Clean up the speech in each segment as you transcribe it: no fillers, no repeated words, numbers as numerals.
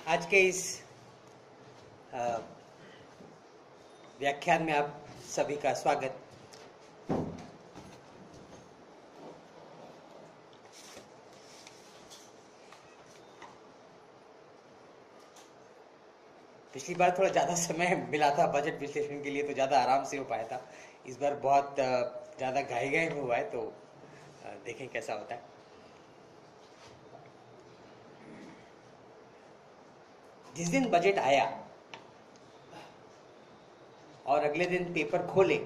आज के इस व्याख्यान में आप सभी का स्वागत। पिछली बार थोड़ा ज़्यादा समय मिला था बजट विश्लेषण के लिए, तो ज़्यादा आराम से हो पाया था। इस बार बहुत ज़्यादा घाई में हुआ है, तो देखें कैसा होता है। जिस दिन बजट आया और अगले दिन पेपर खोले,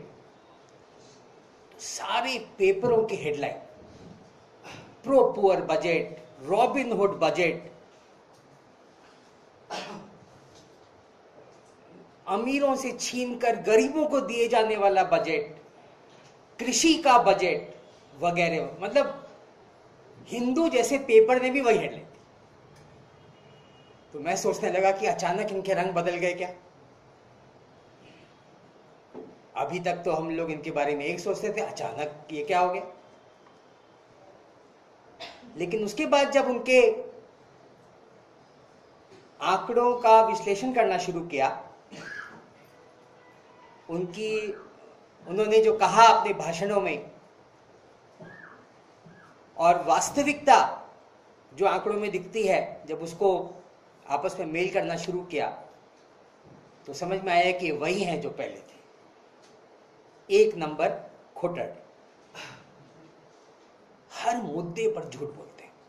सारे पेपरों की headline pro poor budget, Robin Hood budget, अमीरों से छीनकर गरीबों को दिए जाने वाला बजट, कृषि का बजट वगैरह। मतलब हिंदू जैसे पेपर ने भी वही हेडलाइन। तो मैं सोचने लगा कि अचानक इनके रंग बदल गए क्या। अभी तक तो हम लोग इनके बारे में एक सोचते थे, अचानक ये क्या हो गया। लेकिन उसके बाद जब उनके आंकड़ों का विश्लेषण करना शुरू किया, उन्होंने जो कहा अपने भाषणों में और वास्तविकता जो आंकड़ों में दिखती है, जब उसको आपस में मेल करना शुरू किया तो समझ में आया कि वही हैं जो पहले थे। एक नंबर खोटर, हर मुद्दे पर झूठ बोलते हैं।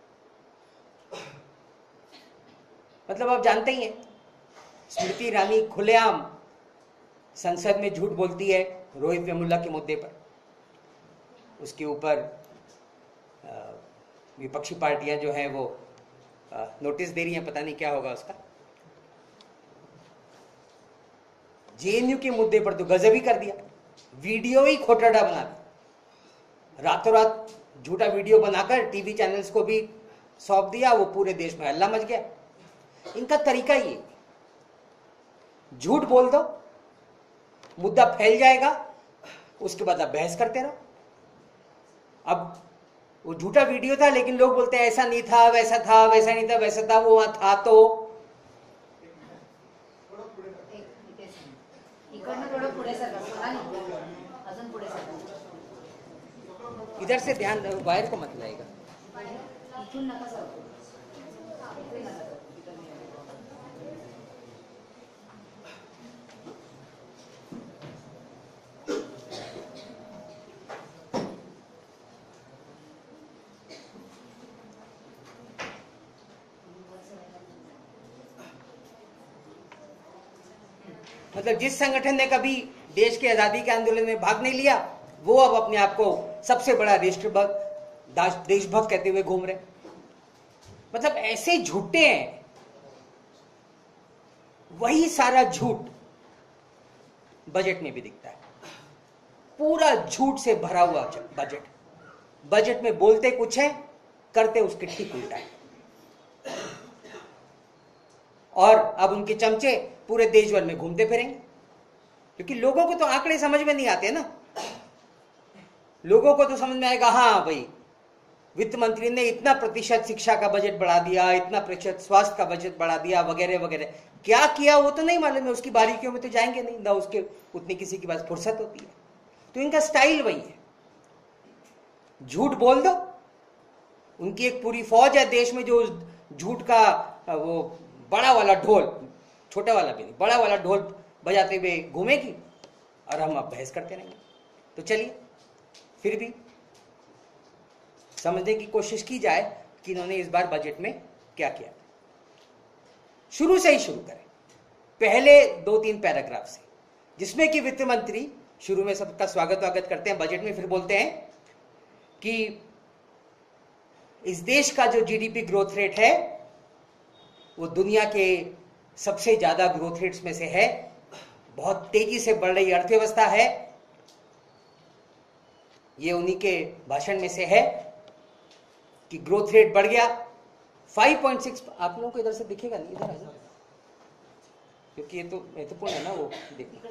मतलब आप जानते ही हैं, स्मृति ईरानी खुलेआम संसद में झूठ बोलती है रोहित वेमुला के मुद्दे पर। उसके ऊपर विपक्षी पार्टियां जो हैं वो नोटिस दे रही हैं, पता नहीं क्या होगा उसका। जेएनयू के मुद्दे पर तो गजब ही कर दिया, वीडियो ही खोटाड़ा बना दिया। रातों रात झूठा वीडियो बनाकर टीवी चैनल्स को भी सौंप दिया, वो पूरे देश में हल्ला मच गया। इनका तरीका ही है, झूठ बोल दो, मुद्दा फैल जाएगा, उसके बाद आप बहस करते रहो। अब वो झूठा वीडियो था, लेकिन लोग बोलते हैं ऐसा नहीं था, वैसा था, वैसा नहीं था, वैसा था, वो वहां था। तो इधर से ध्यान, वायर को मत लाएगा। मतलब जिस संगठन ने कभी देश की आजादी के आंदोलन में भाग नहीं लिया, वो अब अपने आप को सबसे बड़ा राष्ट्रभक्त, देशभक्त कहते हुए घूम रहे। मतलब ऐसे झूठे हैं। वही सारा झूठ बजट में भी दिखता है, पूरा झूठ से भरा हुआ बजट। बजट में बोलते कुछ है, करते उसके ठीक उल्टा है। और अब उनके चमचे पूरे देश भर में घूमते फिरेंगे, क्योंकि लोगों को तो आंकड़े समझ में नहीं आते ना। लोगों को तो समझ में आएगा, हाँ भाई वित्त मंत्री ने इतना प्रतिशत शिक्षा का बजट बढ़ा दिया, इतना प्रतिशत स्वास्थ्य का बजट बढ़ा दिया, वगैरह वगैरह। क्या किया वो तो नहीं मालूम है, उसकी बारीकियों में तो जाएंगे नहीं ना, उसके उतनी किसी के पास फुर्सत होती है। तो इनका स्टाइल वही है, झूठ बोल दो। उनकी एक पूरी फौज है देश में जो झूठ का वो बड़ा वाला ढोल, छोटा वाला भी नहीं, बड़ा वाला ढोल बजाते हुए घूमेगी, और हम अब बहस करते रहेंगे। तो चलिए फिर भी समझने की कोशिश की जाए कि इन्होंने इस बार बजट में क्या किया। शुरू से ही शुरू करें, पहले 2-3 पैराग्राफ से, जिसमें कि वित्त मंत्री शुरू में सबका स्वागत करते हैं बजट में, फिर बोलते हैं कि इस देश का जो जीडीपी ग्रोथ रेट है वो दुनिया के सबसे ज्यादा ग्रोथ रेट्स में से है, बहुत तेजी से बढ़ रही अर्थव्यवस्था है। ये उन्हीं के भाषण में से है कि ग्रोथ रेट बढ़ गया 5.6। आप लोगों को इधर से दिखेगा नहीं, इधर आ जाओ, क्योंकि ये तो महत्वपूर्ण है ना। वो देखो,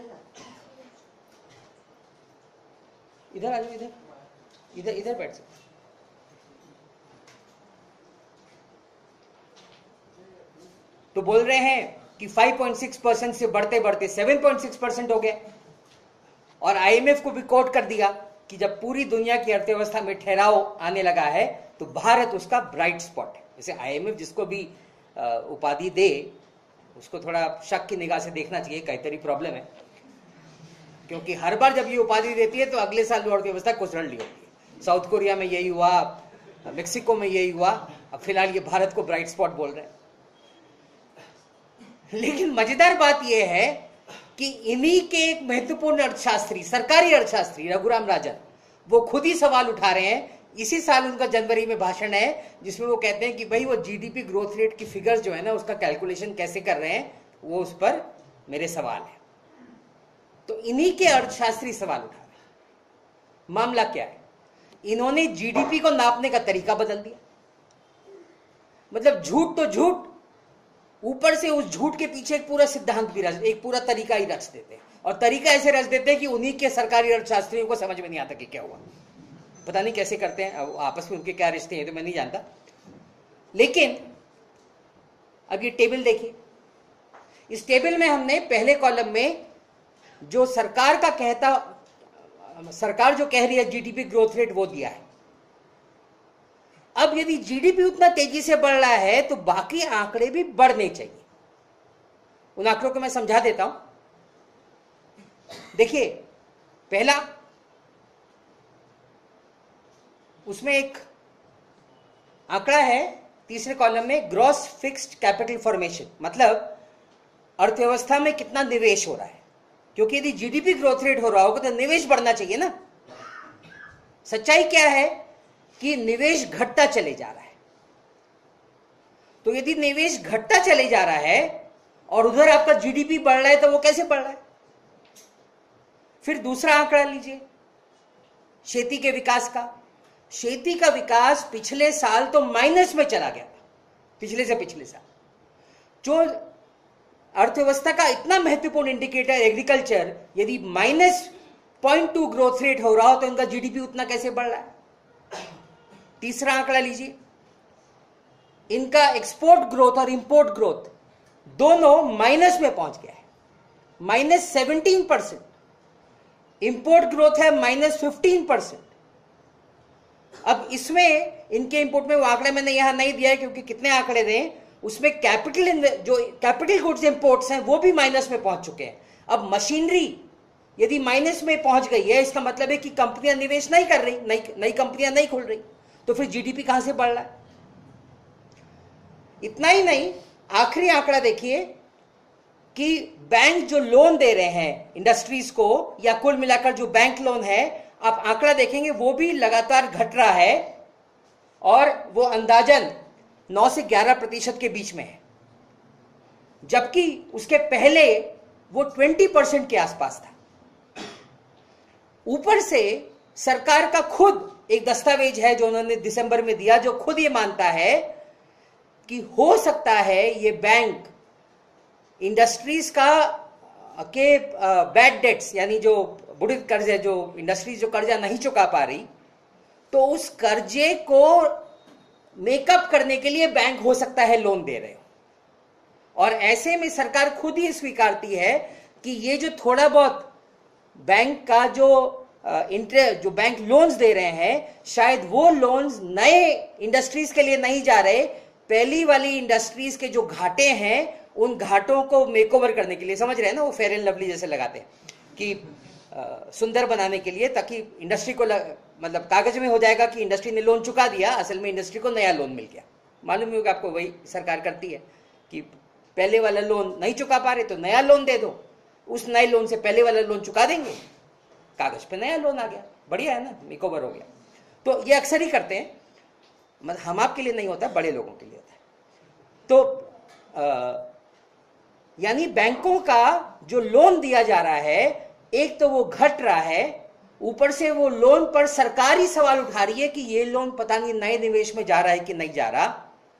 इधर आ जाओ, इधर इधर बैठ सकते। तो बोल रहे हैं कि 5.6% से बढ़ते बढ़ते 7.6% हो गए। और आईएमएफ को भी कोट कर दिया कि जब पूरी दुनिया की अर्थव्यवस्था में ठहराव आने लगा है तो भारत उसका ब्राइट स्पॉट है। जैसे आईएमएफ जिसको भी उपाधि दे उसको थोड़ा शक की निगाह से देखना चाहिए, कई प्रॉब्लम है, क्योंकि हर बार जब ये उपाधि देती है तो अगले साल अर्थव्यवस्था कुचल रही होती है। साउथ कोरिया में यही हुआ, मेक्सिको में यही हुआ, अब फिलहाल ये भारत को ब्राइट स्पॉट बोल रहे हैं। लेकिन मजेदार बात यह है कि इन्हीं के एक महत्वपूर्ण अर्थशास्त्री, सरकारी अर्थशास्त्री रघुराम राजन, वो खुद ही सवाल उठा रहे हैं। इसी साल उनका जनवरी में भाषण है जिसमें वो कहते हैं कि भाई वो जीडीपी ग्रोथ रेट की फिगर्स जो है ना उसका कैलकुलेशन कैसे कर रहे हैं, वो उस पर मेरे सवाल है। तो इन्हीं के अर्थशास्त्री सवाल उठा रहे हैं। मामला क्या है? इन्होंने जीडीपी को नापने का तरीका बदल दिया। मतलब झूठ तो झूठ, ऊपर से उस झूठ के पीछे एक पूरा सिद्धांत भी एक पूरा तरीका ही रच देते हैं। और तरीका ऐसे रच देते हैं कि उन्हीं के सरकारी अर्थशास्त्रियों को समझ में नहीं आता कि क्या हुआ। पता नहीं कैसे करते हैं, आपस में उनके क्या रिश्ते हैं तो मैं नहीं जानता। लेकिन अब ये टेबल देखिए। इस टेबल में हमने पहले कॉलम में जो सरकार जो कह रही है जीडीपी ग्रोथ रेट वो दिया है। अब यदि जीडीपी उतना तेजी से बढ़ रहा है तो बाकी आंकड़े भी बढ़ने चाहिए। उन आंकड़ों को मैं समझा देता हूं। देखिए, पहला, उसमें एक आंकड़ा है तीसरे कॉलम में, ग्रॉस फिक्स्ड कैपिटल फॉर्मेशन, मतलब अर्थव्यवस्था में कितना निवेश हो रहा है। क्योंकि यदि जीडीपी ग्रोथ रेट हो रहा होगा तो निवेश बढ़ना चाहिए ना। सच्चाई क्या है कि निवेश घटता चले जा रहा है। तो यदि निवेश घटता चले जा रहा है और उधर आपका जीडीपी बढ़ रहा है तो वो कैसे बढ़ रहा है? फिर दूसरा आंकड़ा लीजिए, खेती के विकास का। खेती का विकास पिछले साल तो माइनस में चला गया था, पिछले से पिछले साल। जो अर्थव्यवस्था का इतना महत्वपूर्ण इंडिकेटर एग्रीकल्चर, यदि -0.2 ग्रोथ रेट हो रहा हो तो इनका जीडीपी उतना कैसे बढ़ रहा है? तीसरा आंकड़ा लीजिए, इनका एक्सपोर्ट ग्रोथ और इंपोर्ट ग्रोथ दोनों माइनस में पहुंच गया है, -17%। इंपोर्ट ग्रोथ है -15%। अब इसमें इनके इंपोर्ट में वो आंकड़े मैंने यहां नहीं दिया है क्योंकि कितने आंकड़े दें, उसमें कैपिटल गुड्स इंपोर्ट्स हैं वो भी माइनस में पहुंच चुके हैं। अब मशीनरी यदि माइनस में पहुंच गई है, इसका मतलब है कि कंपनियां निवेश नहीं कर रही, नई कंपनियां नहीं खुल रही, तो फिर जीडीपी कहां से बढ़ रहा है? इतना ही नहीं, आखिरी आंकड़ा देखिए कि बैंक जो लोन दे रहे हैं इंडस्ट्रीज को, या कुल मिलाकर जो बैंक लोन है, आप आंकड़ा देखेंगे वो भी लगातार घट रहा है और वो अंदाजन 9 से 11% के बीच में है, जबकि उसके पहले वो 20% के आसपास था। ऊपर से सरकार का खुद एक दस्तावेज है जो उन्होंने दिसंबर में दिया, जो खुद ये मानता है कि हो सकता है ये बैंक इंडस्ट्रीज के बैड डेट्स, यानी जो बुढ़े कर्जे, जो इंडस्ट्रीज जो कर्जा नहीं चुका पा रही, तो उस कर्जे को मेकअप करने के लिए बैंक हो सकता है लोन दे रहे हो। और ऐसे में सरकार खुद ही स्वीकारती है कि ये जो थोड़ा बहुत बैंक का जो बैंक लोन्स दे रहे हैं, शायद वो लोन्स नए इंडस्ट्रीज के लिए नहीं जा रहे, पहली वाली इंडस्ट्रीज के जो घाटे हैं उन घाटों को मेकओवर करने के लिए, समझ रहे हैं ना, वो फेयर एंड लवली जैसे लगाते हैं कि सुंदर बनाने के लिए, ताकि इंडस्ट्री को मतलब कागज में हो जाएगा कि इंडस्ट्री ने लोन चुका दिया, असल में इंडस्ट्री को नया लोन मिल गया। मालूम ही होगा आपको, वही सरकार करती है कि पहले वाला लोन नहीं चुका पा रहे तो नया लोन दे दो, उस नए लोन से पहले वाला लोन चुका देंगे, कागज पे नया लोन आ गया, बढ़िया है ना, मेकओवर हो गया। तो ये अक्सर ही करते हैं, मतलब हम आपके लिए नहीं होता, बड़े लोगों के लिए होता है। तो यानी बैंकों का जो लोन दिया जा रहा है, एक तो वो घट रहा है, ऊपर से वो लोन पर सरकार ही सवाल उठा रही है कि ये लोन पता नहीं नए निवेश में जा रहा है कि नहीं जा रहा।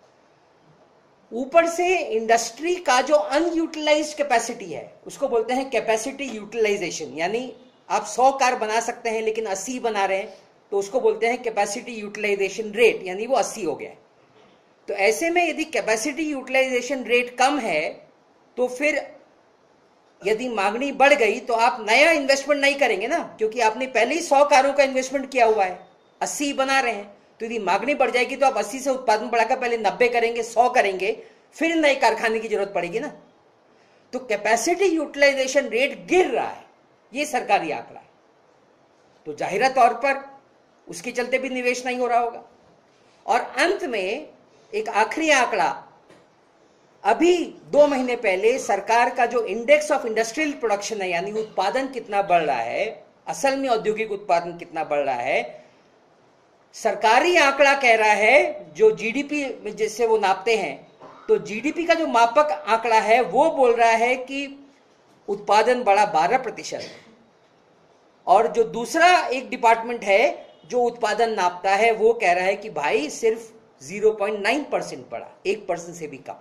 ऊपर से इंडस्ट्री का जो अनयूटिलाइज्ड कैपेसिटी है उसको बोलते हैं कैपेसिटी यूटिलाइजेशन, यानी आप 100 कार बना सकते हैं लेकिन 80 बना रहे हैं, तो उसको बोलते हैं कैपेसिटी यूटिलाइजेशन रेट, यानी वो 80 हो गया है। तो ऐसे में यदि कैपेसिटी यूटिलाइजेशन रेट कम है तो फिर यदि मांगनी बढ़ गई तो आप नया इन्वेस्टमेंट नहीं करेंगे ना, क्योंकि आपने पहले ही 100 कारों का इन्वेस्टमेंट किया हुआ है, 80 बना रहे हैं। तो यदि मांगनी बढ़ जाएगी तो आप 80 से उत्पादन बढ़ाकर पहले 90 करेंगे, 100 करेंगे, फिर नए कारखाने की जरूरत पड़ेगी ना। तो कैपेसिटी यूटिलाइजेशन रेट गिर रहा है, ये सरकारी आंकड़ा है। तो जाहिर तौर पर उसके चलते भी निवेश नहीं हो रहा होगा। और अंत में एक आखिरी आंकड़ा, अभी 2 महीने पहले सरकार का जो इंडेक्स ऑफ इंडस्ट्रियल प्रोडक्शन है, यानी उत्पादन कितना बढ़ रहा है, असल में औद्योगिक उत्पादन कितना बढ़ रहा है, सरकारी आंकड़ा कह रहा है, जो जीडीपी में जिससे वो नापते हैं, तो जीडीपी का जो मापक आंकड़ा है वो बोल रहा है कि उत्पादन बढ़ा 12%, और जो दूसरा एक डिपार्टमेंट है जो उत्पादन नापता है वो कह रहा है कि भाई सिर्फ 0.9% बढ़ा, 1% से भी कम।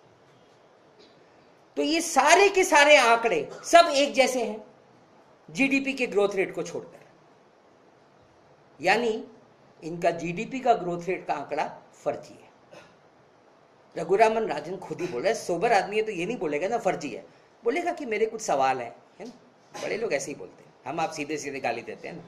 तो ये सारे के सारे आंकड़े सब एक जैसे हैं जीडीपी के ग्रोथ रेट को छोड़कर, यानी इनका जीडीपी का ग्रोथ रेट का आंकड़ा फर्जी है। रघुरामन राजन खुद ही बोल रहे हैं, सोबर आदमी है तो ये नहीं बोलेगा ना फर्जी है, बोलेगा कि मेरे कुछ सवाल है ना। बड़े लोग ऐसे ही बोलते हैं, हम आप सीधे सीधे गाली देते हैं ना।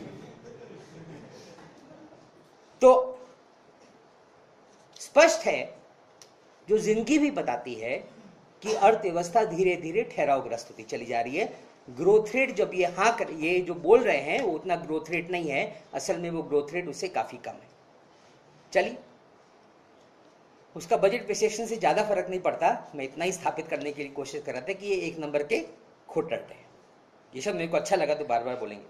तो स्पष्ट है, जो जिंदगी भी बताती है कि अर्थव्यवस्था धीरे धीरे ठहरावग्रस्त होती चली जा रही है। ग्रोथ रेट जब ये जो बोल रहे हैं वो उतना ग्रोथ रेट नहीं है, असल में वो ग्रोथ रेट उससे काफी कम है। चलिए, उसका बजट विश्लेषण से ज्यादा फर्क नहीं पड़ता, मैं इतना ही स्थापित करने की कोशिश कर रहा था कि ये 1 नंबर के खोटट है। ये सब मेरे को अच्छा लगा तो बार बार बोलेंगे।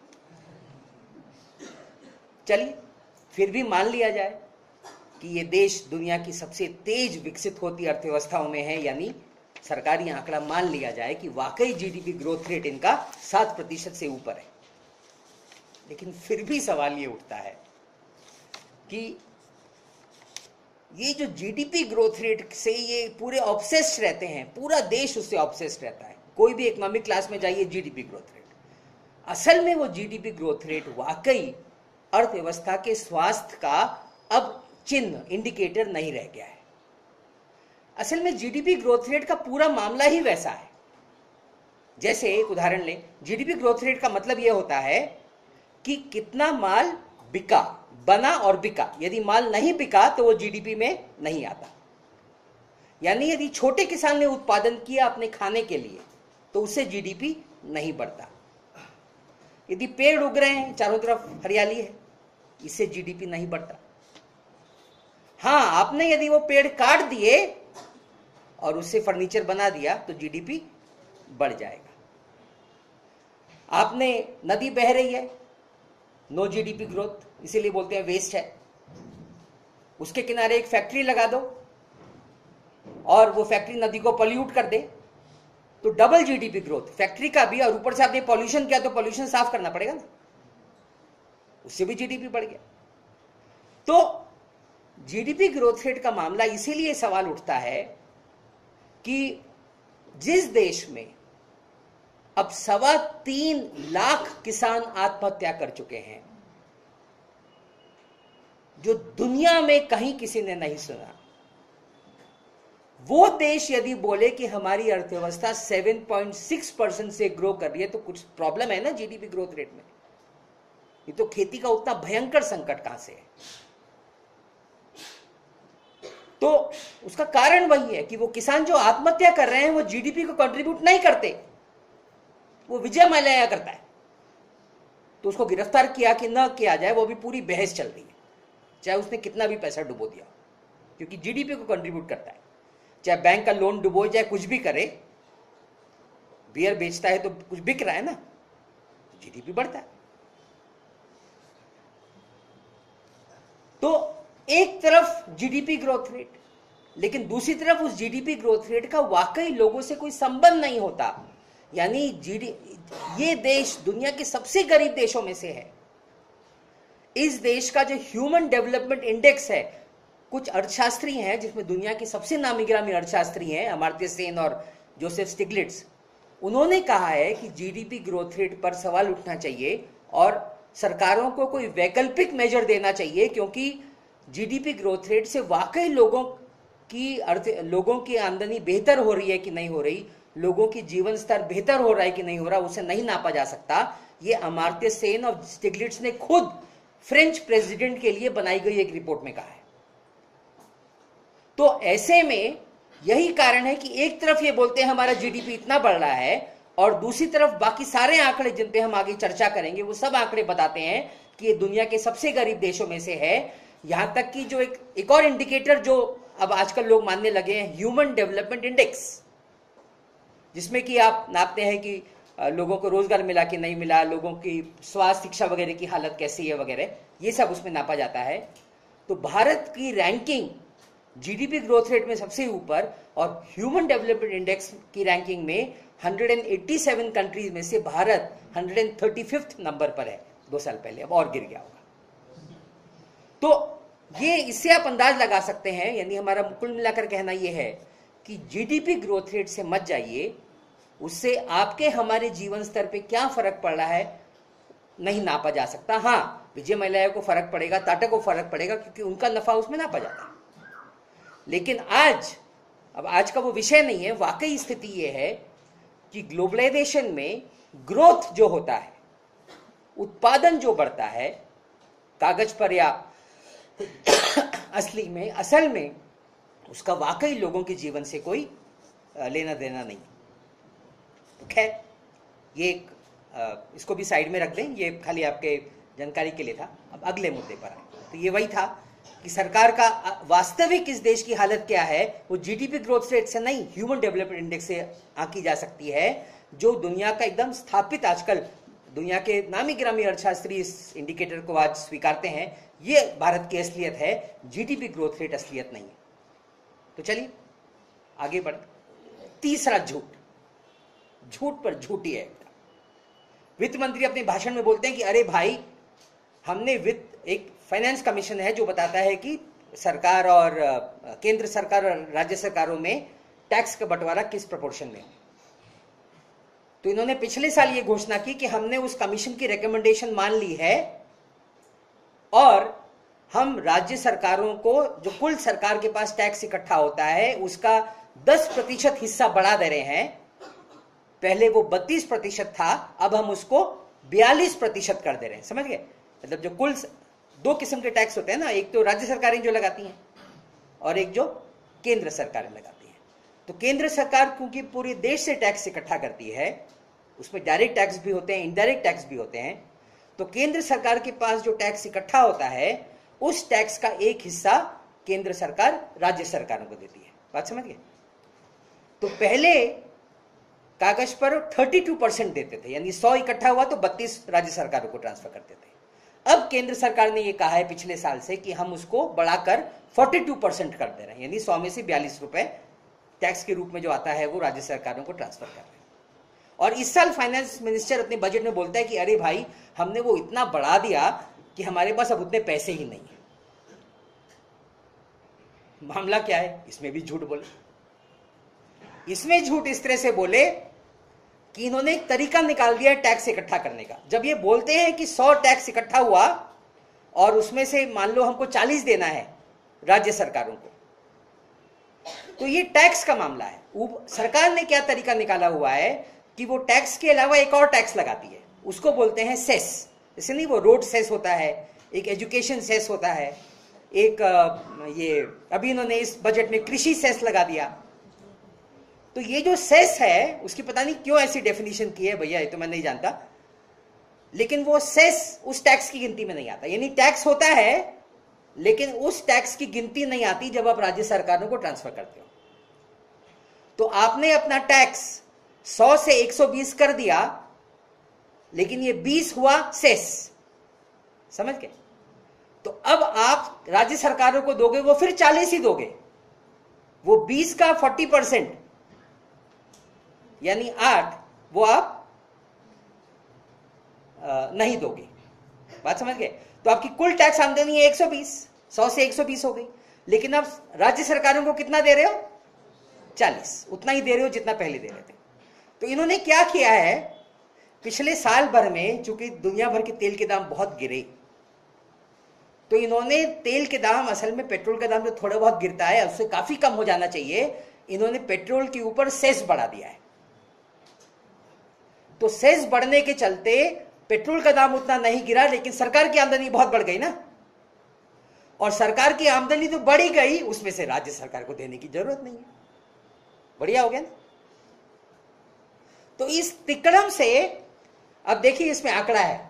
चलिए, फिर भी मान लिया जाए कि ये देश दुनिया की सबसे तेज विकसित होती अर्थव्यवस्थाओं में है, यानी सरकारी आंकड़ा मान लिया जाए कि वाकई जीडीपी ग्रोथ रेट इनका 7% से ऊपर है। लेकिन फिर भी सवाल ये उठता है कि ये जो जीडीपी ग्रोथ रेट से ये पूरे ऑब्सेस्ड रहते हैं, पूरा देश उससे ऑब्सेस्ड रहता है। कोई भी इकोनॉमिक क्लास में जाइए, जीडीपी ग्रोथ रेट, असल में वो जीडीपी ग्रोथ रेट वाकई अर्थव्यवस्था के स्वास्थ्य का अब चिन्ह, इंडिकेटर नहीं रह गया है। असल में जीडीपी ग्रोथ रेट का पूरा मामला ही वैसा है, जैसे एक उदाहरण लें, जीडीपी ग्रोथ रेट का मतलब यह होता है कि कितना माल बिका, बना और बिका। यदि माल नहीं बिका तो वो जीडीपी में नहीं आता। यानी यदि छोटे किसान ने उत्पादन किया अपने खाने के लिए तो उससे जीडीपी नहीं बढ़ता। यदि पेड़ उग रहे हैं, चारों तरफ हरियाली है, इससे जीडीपी नहीं बढ़ता। हाँ, आपने यदि वो पेड़ काट दिए और उससे फर्नीचर बना दिया तो जीडीपी बढ़ जाएगा। आपने नदी बह रही है, नो जीडीपी ग्रोथ, इसीलिए बोलते हैं वेस्ट है। उसके किनारे एक फैक्ट्री लगा दो और वो फैक्ट्री नदी को पॉल्यूट कर दे तो डबल जीडीपी ग्रोथ, फैक्ट्री का भी, और ऊपर से आपने पॉल्यूशन किया तो पॉल्यूशन साफ करना पड़ेगा ना, उससे भी जीडीपी बढ़ गया। तो जीडीपी ग्रोथ रेट का मामला इसीलिए सवाल उठता है कि जिस देश में अब 3.25 लाख किसान आत्महत्या कर चुके हैं, जो दुनिया में कहीं किसी ने नहीं सुना, वो देश यदि बोले कि हमारी अर्थव्यवस्था 7.6% से ग्रो कर रही है तो कुछ प्रॉब्लम है ना जीडीपी ग्रोथ रेट में। ये तो खेती का उतना भयंकर संकट कहां से है। तो उसका कारण वही है कि वो किसान जो आत्महत्या कर रहे हैं वो जीडीपी को कंट्रीब्यूट नहीं करते, वो विजय माल्या करता है। तो उसको गिरफ्तार किया कि न किया जाए, वो भी पूरी बहस चल रही है, चाहे उसने कितना भी पैसा डुबो दिया, क्योंकि जीडीपी को कंट्रीब्यूट करता है। चाहे बैंक का लोन डुबोए, चाहे कुछ भी करे, बियर बेचता है तो कुछ बिक रहा है ना, जीडीपी बढ़ता है। तो एक तरफ जीडीपी ग्रोथ रेट, लेकिन दूसरी तरफ उस जीडीपी ग्रोथ रेट का वाकई लोगों से कोई संबंध नहीं होता। यानी ये देश दुनिया के सबसे गरीब देशों में से है। इस देश का जो ह्यूमन डेवलपमेंट इंडेक्स है, कुछ अर्थशास्त्री हैं जिसमें दुनिया के सबसे नामी गिरामी अर्थशास्त्री हैं अमर्त्य सेन और जोसेफ स्टिग्लिट्ज, उन्होंने कहा है कि जीडीपी ग्रोथ रेट पर सवाल उठना चाहिए और सरकारों को कोई वैकल्पिक मेजर देना चाहिए, क्योंकि जीडीपी ग्रोथ रेट से वाकई लोगों की आमदनी बेहतर हो रही है कि नहीं हो रही, लोगों की जीवन स्तर बेहतर हो रहा है कि नहीं हो रहा, उसे नहीं नापा जा सकता। ये अमार्त्य सेन और स्टिग्लिट्स ने खुद फ्रेंच प्रेसिडेंट के लिए बनाई गई एक रिपोर्ट में कहा है। तो ऐसे में यही कारण है कि एक तरफ ये बोलते हैं हमारा जीडीपी इतना बढ़ रहा है, और दूसरी तरफ बाकी सारे आंकड़े जिन पे हम आगे चर्चा करेंगे वो सब आंकड़े बताते हैं कि ये दुनिया के सबसे गरीब देशों में से है। यहां तक कि जो एक और इंडिकेटर जो अब आजकल लोग मानने लगे हैं, ह्यूमन डेवलपमेंट इंडेक्स, जिसमें कि आप नापते हैं कि लोगों को रोजगार मिला कि नहीं मिला, लोगों की स्वास्थ्य शिक्षा वगैरह की हालत कैसी है वगैरह, ये सब उसमें नापा जाता है। तो भारत की रैंकिंग जीडीपी ग्रोथ रेट में सबसे ऊपर और ह्यूमन डेवलपमेंट इंडेक्स की रैंकिंग में 187 कंट्रीज में से भारत 135th नंबर पर है 2 साल पहले, अब और गिर गया होगा। तो ये इससे आप अंदाज लगा सकते हैं, यानी हमारा कुल मिलाकर कहना यह है कि जीडीपी ग्रोथ रेट से मत जाइए, उससे आपके हमारे जीवन स्तर पे क्या फर्क पड़ रहा है नहीं नापा जा सकता। हाँ, विजय मल्ल्या को फर्क पड़ेगा, टाटा को फर्क पड़ेगा, क्योंकि उनका नफा उसमें नापा जाता है। लेकिन आज का वो विषय नहीं है। वाकई स्थिति ये है कि ग्लोबलाइजेशन में ग्रोथ जो होता है, उत्पादन जो बढ़ता है कागज पर या असल में उसका वाकई लोगों के जीवन से कोई लेना देना नहीं। तो खैर, ये इसको भी साइड में रख दें, ये खाली आपके जानकारी के लिए था। अब अगले मुद्दे पर आए। तो ये वही था कि सरकार का वास्तविक इस देश की हालत क्या है, वो जीडीपी ग्रोथ रेट से नहीं, ह्यूमन डेवलपमेंट इंडेक्स से आंकी जा सकती है, जो दुनिया का एकदम स्थापित, आजकल दुनिया के नामी गिरामी अर्थशास्त्री इस इंडिकेटर को आज स्वीकारते हैं। ये भारत की असलियत है, जीडीपी ग्रोथ रेट असलियत नहीं है। तो चलिए आगे बढ़े। तीसरा झूठ पर झूठी है। वित्त मंत्री अपने भाषण में बोलते हैं कि अरे भाई, हमने एक फाइनेंस कमीशन है जो बताता है कि सरकार और केंद्र सरकार और राज्य सरकारों में टैक्स का बंटवारा किस प्रोपोर्शन में। तो इन्होंने पिछले साल ये घोषणा की कि हमने उस कमीशन की रिकमेंडेशन मान ली है और हम राज्य सरकारों को, जो कुल सरकार के पास टैक्स इकट्ठा होता है, उसका 10% हिस्सा बढ़ा दे रहे हैं। पहले वो 32% था, अब हम उसको 42% कर दे रहे हैं। समझ गए? मतलब जो कुल 2 किस्म के टैक्स होते हैं ना, एक तो राज्य सरकारें जो लगाती हैं और एक जो केंद्र सरकारें लगाती हैं। तो केंद्र सरकार क्योंकि पूरे देश से टैक्स इकट्ठा करती है, उसमें डायरेक्ट टैक्स भी होते हैं, इनडायरेक्ट टैक्स भी होते हैं। तो केंद्र सरकार के पास जो टैक्स इकट्ठा होता है, उस टैक्स का एक हिस्सा केंद्र सरकार राज्य सरकारों को देती है। बात समझ गए? तो पहले कागज पर 32% देते थे, यानी 100 इकट्ठा हुआ तो 32 राज्य सरकारों को ट्रांसफर करते थे। अब केंद्र सरकार ने यह कहा है पिछले साल से कि हम उसको बढ़ाकर 42% कर दे रहे हैं, यानी 100 में से 42 रुपए टैक्स के रूप में जो आता है वो राज्य सरकारों को ट्रांसफर कर रहे हैं। और इस साल फाइनेंस मिनिस्टर अपने बजट में बोलता है कि अरे भाई, हमने वो इतना बढ़ा दिया कि हमारे पास अब उतने पैसे ही नहीं है। मामला क्या है? इसमें भी झूठ बोले। इसमें झूठ इस तरह से बोले कि इन्होंने एक तरीका निकाल दिया टैक्स इकट्ठा करने का। जब ये बोलते हैं कि 100 टैक्स इकट्ठा हुआ और उसमें से मान लो हमको 40 देना है राज्य सरकारों को, तो ये टैक्स का मामला है। सरकार ने क्या तरीका निकाला हुआ है कि वो टैक्स के अलावा एक और टैक्स लगाती है, उसको बोलते हैं सेस। जैसे नहीं, वो रोड सेस होता है, एक एजुकेशन सेस होता है, एक ये अभी इन्होंने इस बजट में कृषि सेस लगा दिया। तो ये जो सेस है, उसकी पता नहीं क्यों ऐसी डेफिनेशन की है भैया, ये तो मैं नहीं जानता, लेकिन वो सेस उस टैक्स की गिनती में नहीं आता। यानी टैक्स होता है लेकिन उस टैक्स की गिनती नहीं आती जब आप राज्य सरकारों को ट्रांसफर करते हो। तो आपने अपना टैक्स 100 से 120 कर दिया, लेकिन ये 20 हुआ सेस। समझ गए? तो अब आप राज्य सरकारों को दोगे वो फिर 40 ही दोगे, वो 20 का 40% यानी 8 वो आप नहीं दोगे। बात समझ गए? तो आपकी कुल टैक्स आमदनी है 120, 100 से 120 हो गई, लेकिन आप राज्य सरकारों को कितना दे रहे हो? 40, उतना ही दे रहे हो जितना पहले दे रहे थे। तो इन्होंने क्या किया है, पिछले साल भर में चूंकि दुनिया भर के तेल के दाम बहुत गिरे, तो इन्होंने तेल के दाम, असल में पेट्रोल का दाम जो थोड़ा बहुत गिरता है उससे काफी कम हो जाना चाहिए, इन्होंने पेट्रोल के ऊपर सेस बढ़ा दिया है। तो सेस बढ़ने के चलते पेट्रोल का दाम उतना नहीं गिरा, लेकिन सरकार की आमदनी बहुत बढ़ गई ना, और सरकार की आमदनी तो बढ़ी गई, उसमें से राज्य सरकार को देने की जरूरत नहीं है। बढ़िया हो गया ना। तो इस तिकड़म से अब देखिए इसमें आंकड़ा है,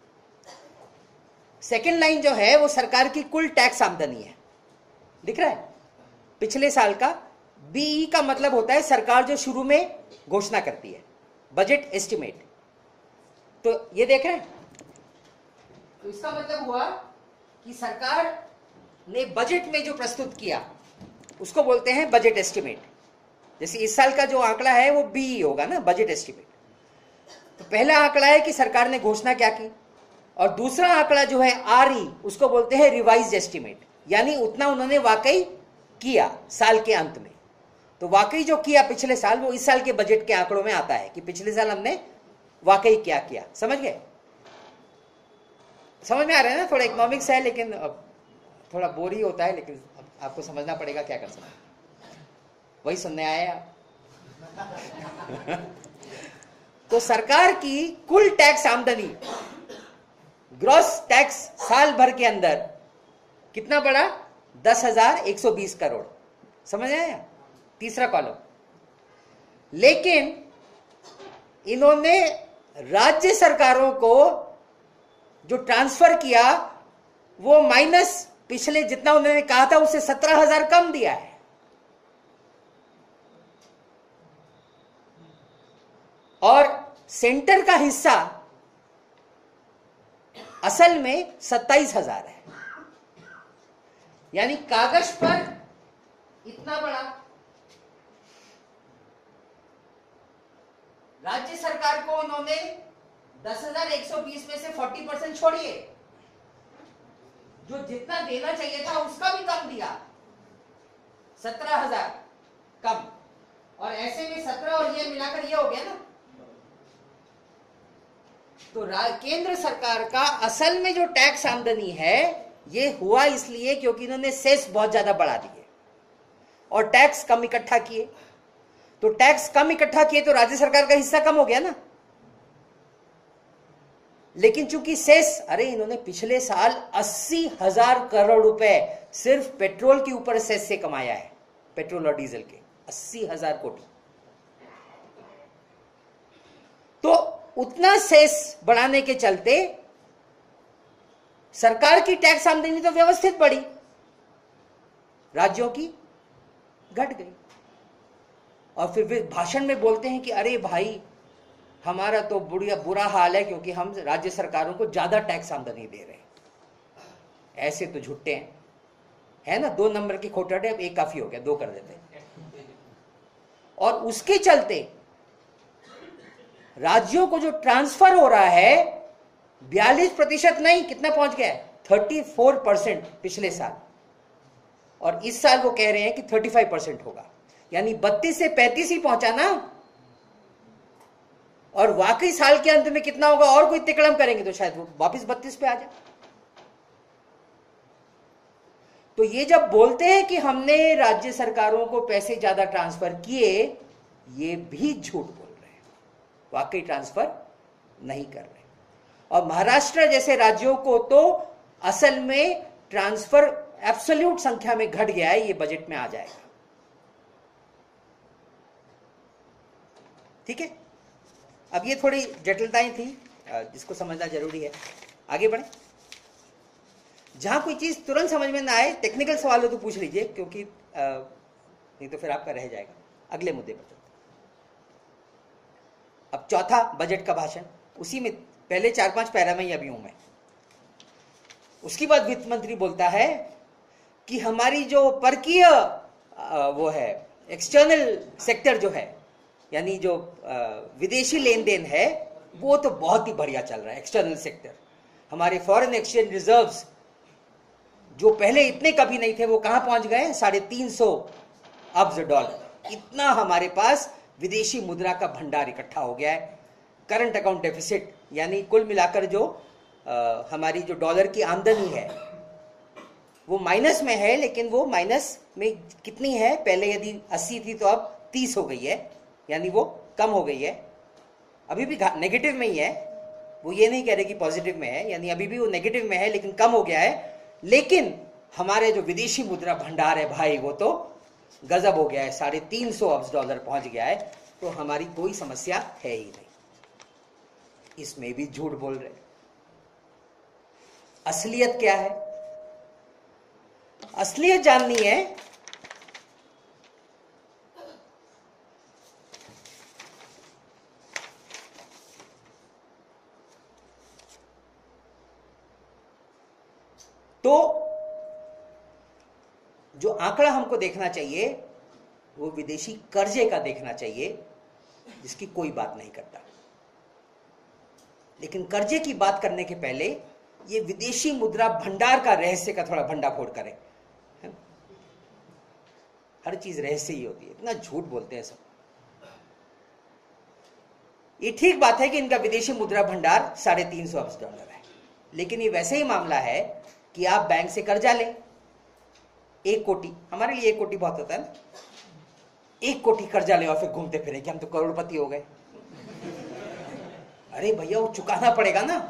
सेकेंड लाइन जो है वो सरकार की कुल टैक्स आमदनी है, दिख रहा है पिछले साल का। बीई का मतलब होता है सरकार जो शुरू में घोषणा करती है, बजट एस्टिमेट। तो ये देख रहे हैं, तो इसका मतलब हुआ कि सरकार ने बजट में जो प्रस्तुत किया उसको बोलते हैं बजट एस्टिमेट। जैसे इस साल का जो आंकड़ा है वो बीई होगा ना, बजट एस्टिमेट। तो पहला आंकड़ा है कि सरकार ने घोषणा क्या की, और दूसरा आंकड़ा जो है आरई, उसको बोलते हैं रिवाइज्ड एस्टिमेट, यानी उतना उन्होंने वाकई किया साल के अंत में। तो वाकई जो किया पिछले साल वो इस साल के बजट के आंकड़ों में आता है कि पिछले साल हमने वाकई क्या किया। समझ गए? समझ में आ रहा है ना? थोड़ा इकोनॉमिक्स है, लेकिन अब थोड़ा बोर ही होता है, लेकिन आपको समझना पड़ेगा, क्या कर सकते, वही सुनने आए आप। तो सरकार की कुल टैक्स आमदनी, ग्रॉस टैक्स साल भर के अंदर कितना बढ़ा? 10,120 करोड़। समझ आया? तीसरा कॉलम। लेकिन इन्होंने राज्य सरकारों को जो ट्रांसफर किया वो माइनस पिछले जितना उन्होंने कहा था उससे 17,000 कम दिया है। और सेंटर का हिस्सा असल में 27,000 है, यानी कागज पर इतना बड़ा। राज्य सरकार को उन्होंने 10,120 में से 40% छोड़िए, जो जितना देना चाहिए था उसका भी कम दिया, 17,000 कम। और ऐसे में 17 और ये मिलाकर ये हो गया ना। तो केंद्र सरकार का असल में जो टैक्स आमदनी है ये हुआ इसलिए क्योंकि इन्होंने सेस बहुत ज्यादा बढ़ा दिए और टैक्स कम इकट्ठा किए। तो टैक्स कम इकट्ठा किए तो राज्य सरकार का हिस्सा कम हो गया ना। लेकिन चूंकि सेस, अरे इन्होंने पिछले साल 80,000 करोड़ रुपए सिर्फ पेट्रोल के ऊपर सेस से कमाया है, पेट्रोल और डीजल के 80,000 कोटी। तो उतना सेस बढ़ाने के चलते सरकार की टैक्स आमदनी तो व्यवस्थित बढ़ी, राज्यों की घट गई। और फिर वे भाषण में बोलते हैं कि अरे भाई हमारा तो बुरा हाल है क्योंकि हम राज्य सरकारों को ज्यादा टैक्स आमदनी दे रहे हैं। ऐसे तो झुट्टे हैं, है ना। 2 नंबर की खोटट है, अब 1 काफी हो गया, 2 कर देते हैं। और उसके चलते राज्यों को जो ट्रांसफर हो रहा है 42% नहीं, कितना पहुंच गया है? 34% पिछले साल। और इस साल वो कह रहे हैं कि 35% होगा, यानी 32 से 35 ही पहुंचा ना। और वाकई साल के अंत में कितना होगा, और कोई तिकड़म करेंगे तो शायद वो वापस 32 पे आ जाए। तो ये जब बोलते हैं कि हमने राज्य सरकारों को पैसे ज्यादा ट्रांसफर किए, ये भी झूठ बोल रहे हैं, वाकई ट्रांसफर नहीं कर रहे। और महाराष्ट्र जैसे राज्यों को तो असल में ट्रांसफर एब्सोल्यूट संख्या में घट गया है, ये बजट में आ जाएगा। ठीक है, अब ये थोड़ी जटिलताएं थी जिसको समझना जरूरी है। आगे बढ़े। जहां कोई चीज तुरंत समझ में ना आए, टेक्निकल सवाल हो तो पूछ लीजिए, क्योंकि नहीं तो फिर आपका रह जाएगा। अगले मुद्दे पर चलते। अब चौथा बजट का भाषण, उसी में पहले 4-5 पैरा में ही अभी हूं मैं। उसके बाद वित्त मंत्री बोलता है कि हमारी जो परकीय वो है एक्सटर्नल सेक्टर जो है, यानी जो विदेशी लेन देन है, वो तो बहुत ही बढ़िया चल रहा है। एक्सटर्नल सेक्टर, हमारे फॉरेन एक्सचेंज रिजर्व्स जो पहले इतने कभी नहीं थे, वो कहां पहुंच गए? 350 अरब डॉलर। इतना हमारे पास विदेशी मुद्रा का भंडार इकट्ठा हो गया है। करंट अकाउंट डेफिसिट, यानी कुल मिलाकर जो हमारी जो डॉलर की आमदनी है वो माइनस में है, लेकिन वो माइनस में कितनी है, पहले यदि 80 थी तो अब 30 हो गई है, यानी वो कम हो गई है। अभी भी नेगेटिव में ही है, वो ये नहीं कह रहे कि पॉजिटिव में है, यानी अभी भी वो नेगेटिव में है लेकिन कम हो गया है। लेकिन हमारे जो विदेशी मुद्रा भंडार है भाई, वो तो गजब हो गया है, 350 अरब डॉलर पहुंच गया है। तो हमारी कोई समस्या है ही नहीं, इसमें भी झूठ बोल रहे। असलियत क्या है? असलियत जाननी है तो जो आंकड़ा हमको देखना चाहिए वो विदेशी कर्जे का देखना चाहिए, जिसकी कोई बात नहीं करता। लेकिन कर्जे की बात करने के पहले ये विदेशी मुद्रा भंडार का रहस्य का थोड़ा भंडाफोड़ करें। हर चीज रहस्य ही होती है, इतना झूठ बोलते हैं सब। ये ठीक बात है कि इनका विदेशी मुद्रा भंडार 350 अरब डॉलर है, लेकिन ये वैसे ही मामला है कि आप बैंक से कर्जा लें 1 कोटी, हमारे लिए 1 कोटी बहुत होता है ना, 1 कोटी कर्जा लें और फिर घूमते फिरे कि हम तो करोड़पति हो गए। अरे भैया, वो चुकाना पड़ेगा ना।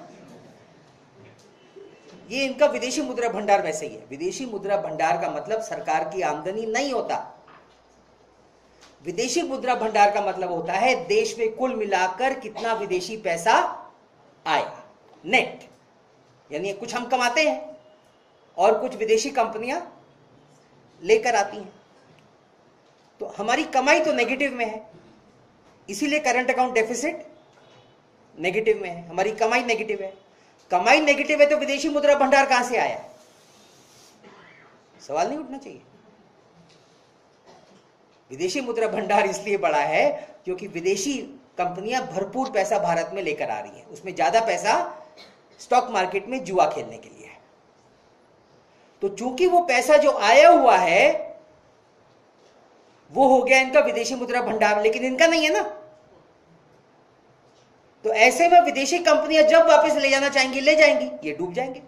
ये इनका विदेशी मुद्रा भंडार वैसे ही है। विदेशी मुद्रा भंडार का मतलब सरकार की आमदनी नहीं होता। विदेशी मुद्रा भंडार का मतलब होता है देश में कुल मिलाकर कितना विदेशी पैसा आया, नेट। यानी कुछ हम कमाते हैं और कुछ विदेशी कंपनियां लेकर आती हैं। तो हमारी कमाई तो नेगेटिव में है, इसीलिए करंट अकाउंट डेफिसिट नेगेटिव में है। हमारी कमाई नेगेटिव है, कमाई नेगेटिव है तो विदेशी मुद्रा भंडार कहां से आया? सवाल नहीं उठना चाहिए। विदेशी मुद्रा भंडार इसलिए बड़ा है क्योंकि विदेशी कंपनियां भरपूर पैसा भारत में लेकर आ रही हैं। उसमें ज्यादा पैसा स्टॉक मार्केट में जुआ खेलने के लिए है। तो चूंकि वो पैसा जो आया हुआ है वो हो गया इनका विदेशी मुद्रा भंडार, लेकिन इनका नहीं है ना। तो ऐसे में विदेशी कंपनियां जब वापस ले जाना चाहेंगी ले जाएंगी, ये डूब जाएंगे।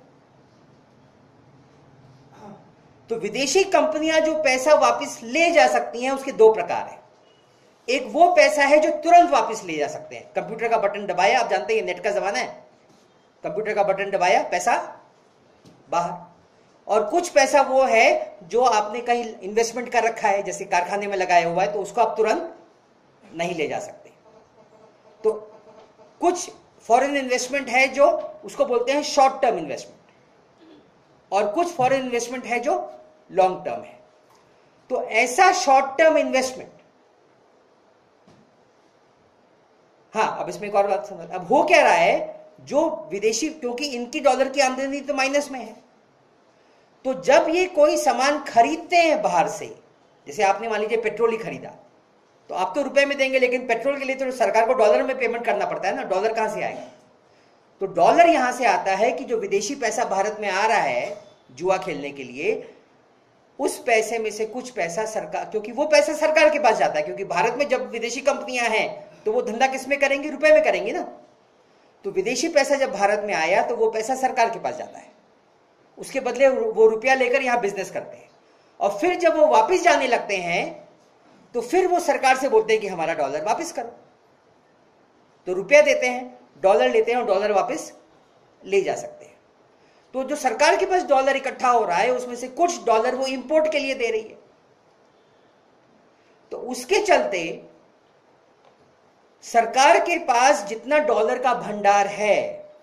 तो विदेशी कंपनियां जो पैसा वापस ले जा सकती हैं उसके 2 प्रकार हैं। एक वो पैसा है जो तुरंत वापस ले जा सकते हैं, कंप्यूटर का बटन दबाया, आप जानते हैं नेट का जमाना है, कंप्यूटर का बटन दबाया पैसा बाहर। और कुछ पैसा वो है जो आपने कहीं इन्वेस्टमेंट कर रखा है, जैसे कारखाने में लगाया हुआ है, तो उसको आप तुरंत नहीं ले जा सकते। तो कुछ फॉरेन इन्वेस्टमेंट है जो उसको बोलते हैं शॉर्ट टर्म इन्वेस्टमेंट, और कुछ फॉरेन इन्वेस्टमेंट है जो लॉन्ग टर्म है। तो ऐसा शॉर्ट टर्म इन्वेस्टमेंट, हाँ, अब इसमें एक और बात समझ, अब हो क्या रहा है, जो विदेशी, क्योंकि इनकी डॉलर की आमदनी तो माइनस में है, तो जब ये कोई सामान खरीदते हैं बाहर से, जैसे आपने मान लीजिए पेट्रोल ही खरीदा, तो आप तो रुपए में देंगे, लेकिन पेट्रोल के लिए तो सरकार को डॉलर में पेमेंट करना पड़ता है ना। डॉलर कहां से आएगा? तो डॉलर यहां से आता है कि जो विदेशी पैसा भारत में आ रहा है जुआ खेलने के लिए, उस पैसे में से कुछ पैसा सरकार, क्योंकि वो पैसा सरकार के पास जाता है, क्योंकि भारत में जब विदेशी कंपनियां हैं तो वो धंधा किस में करेंगी? रुपए में करेंगी ना। तो विदेशी पैसा जब भारत में आया तो वो पैसा सरकार के पास जाता है, उसके बदले वो रुपया लेकर यहां बिजनेस करते हैं, और फिर जब वो वापस जाने लगते हैं तो फिर वो सरकार से बोलते हैं कि हमारा डॉलर वापस करो। तो रुपया देते हैं, डॉलर लेते हैं और डॉलर वापस ले जा सकते हैं। तो जो सरकार के पास डॉलर इकट्ठा हो रहा है उसमें से कुछ डॉलर वो इंपोर्ट के लिए दे रही है। तो उसके चलते सरकार के पास जितना डॉलर का भंडार है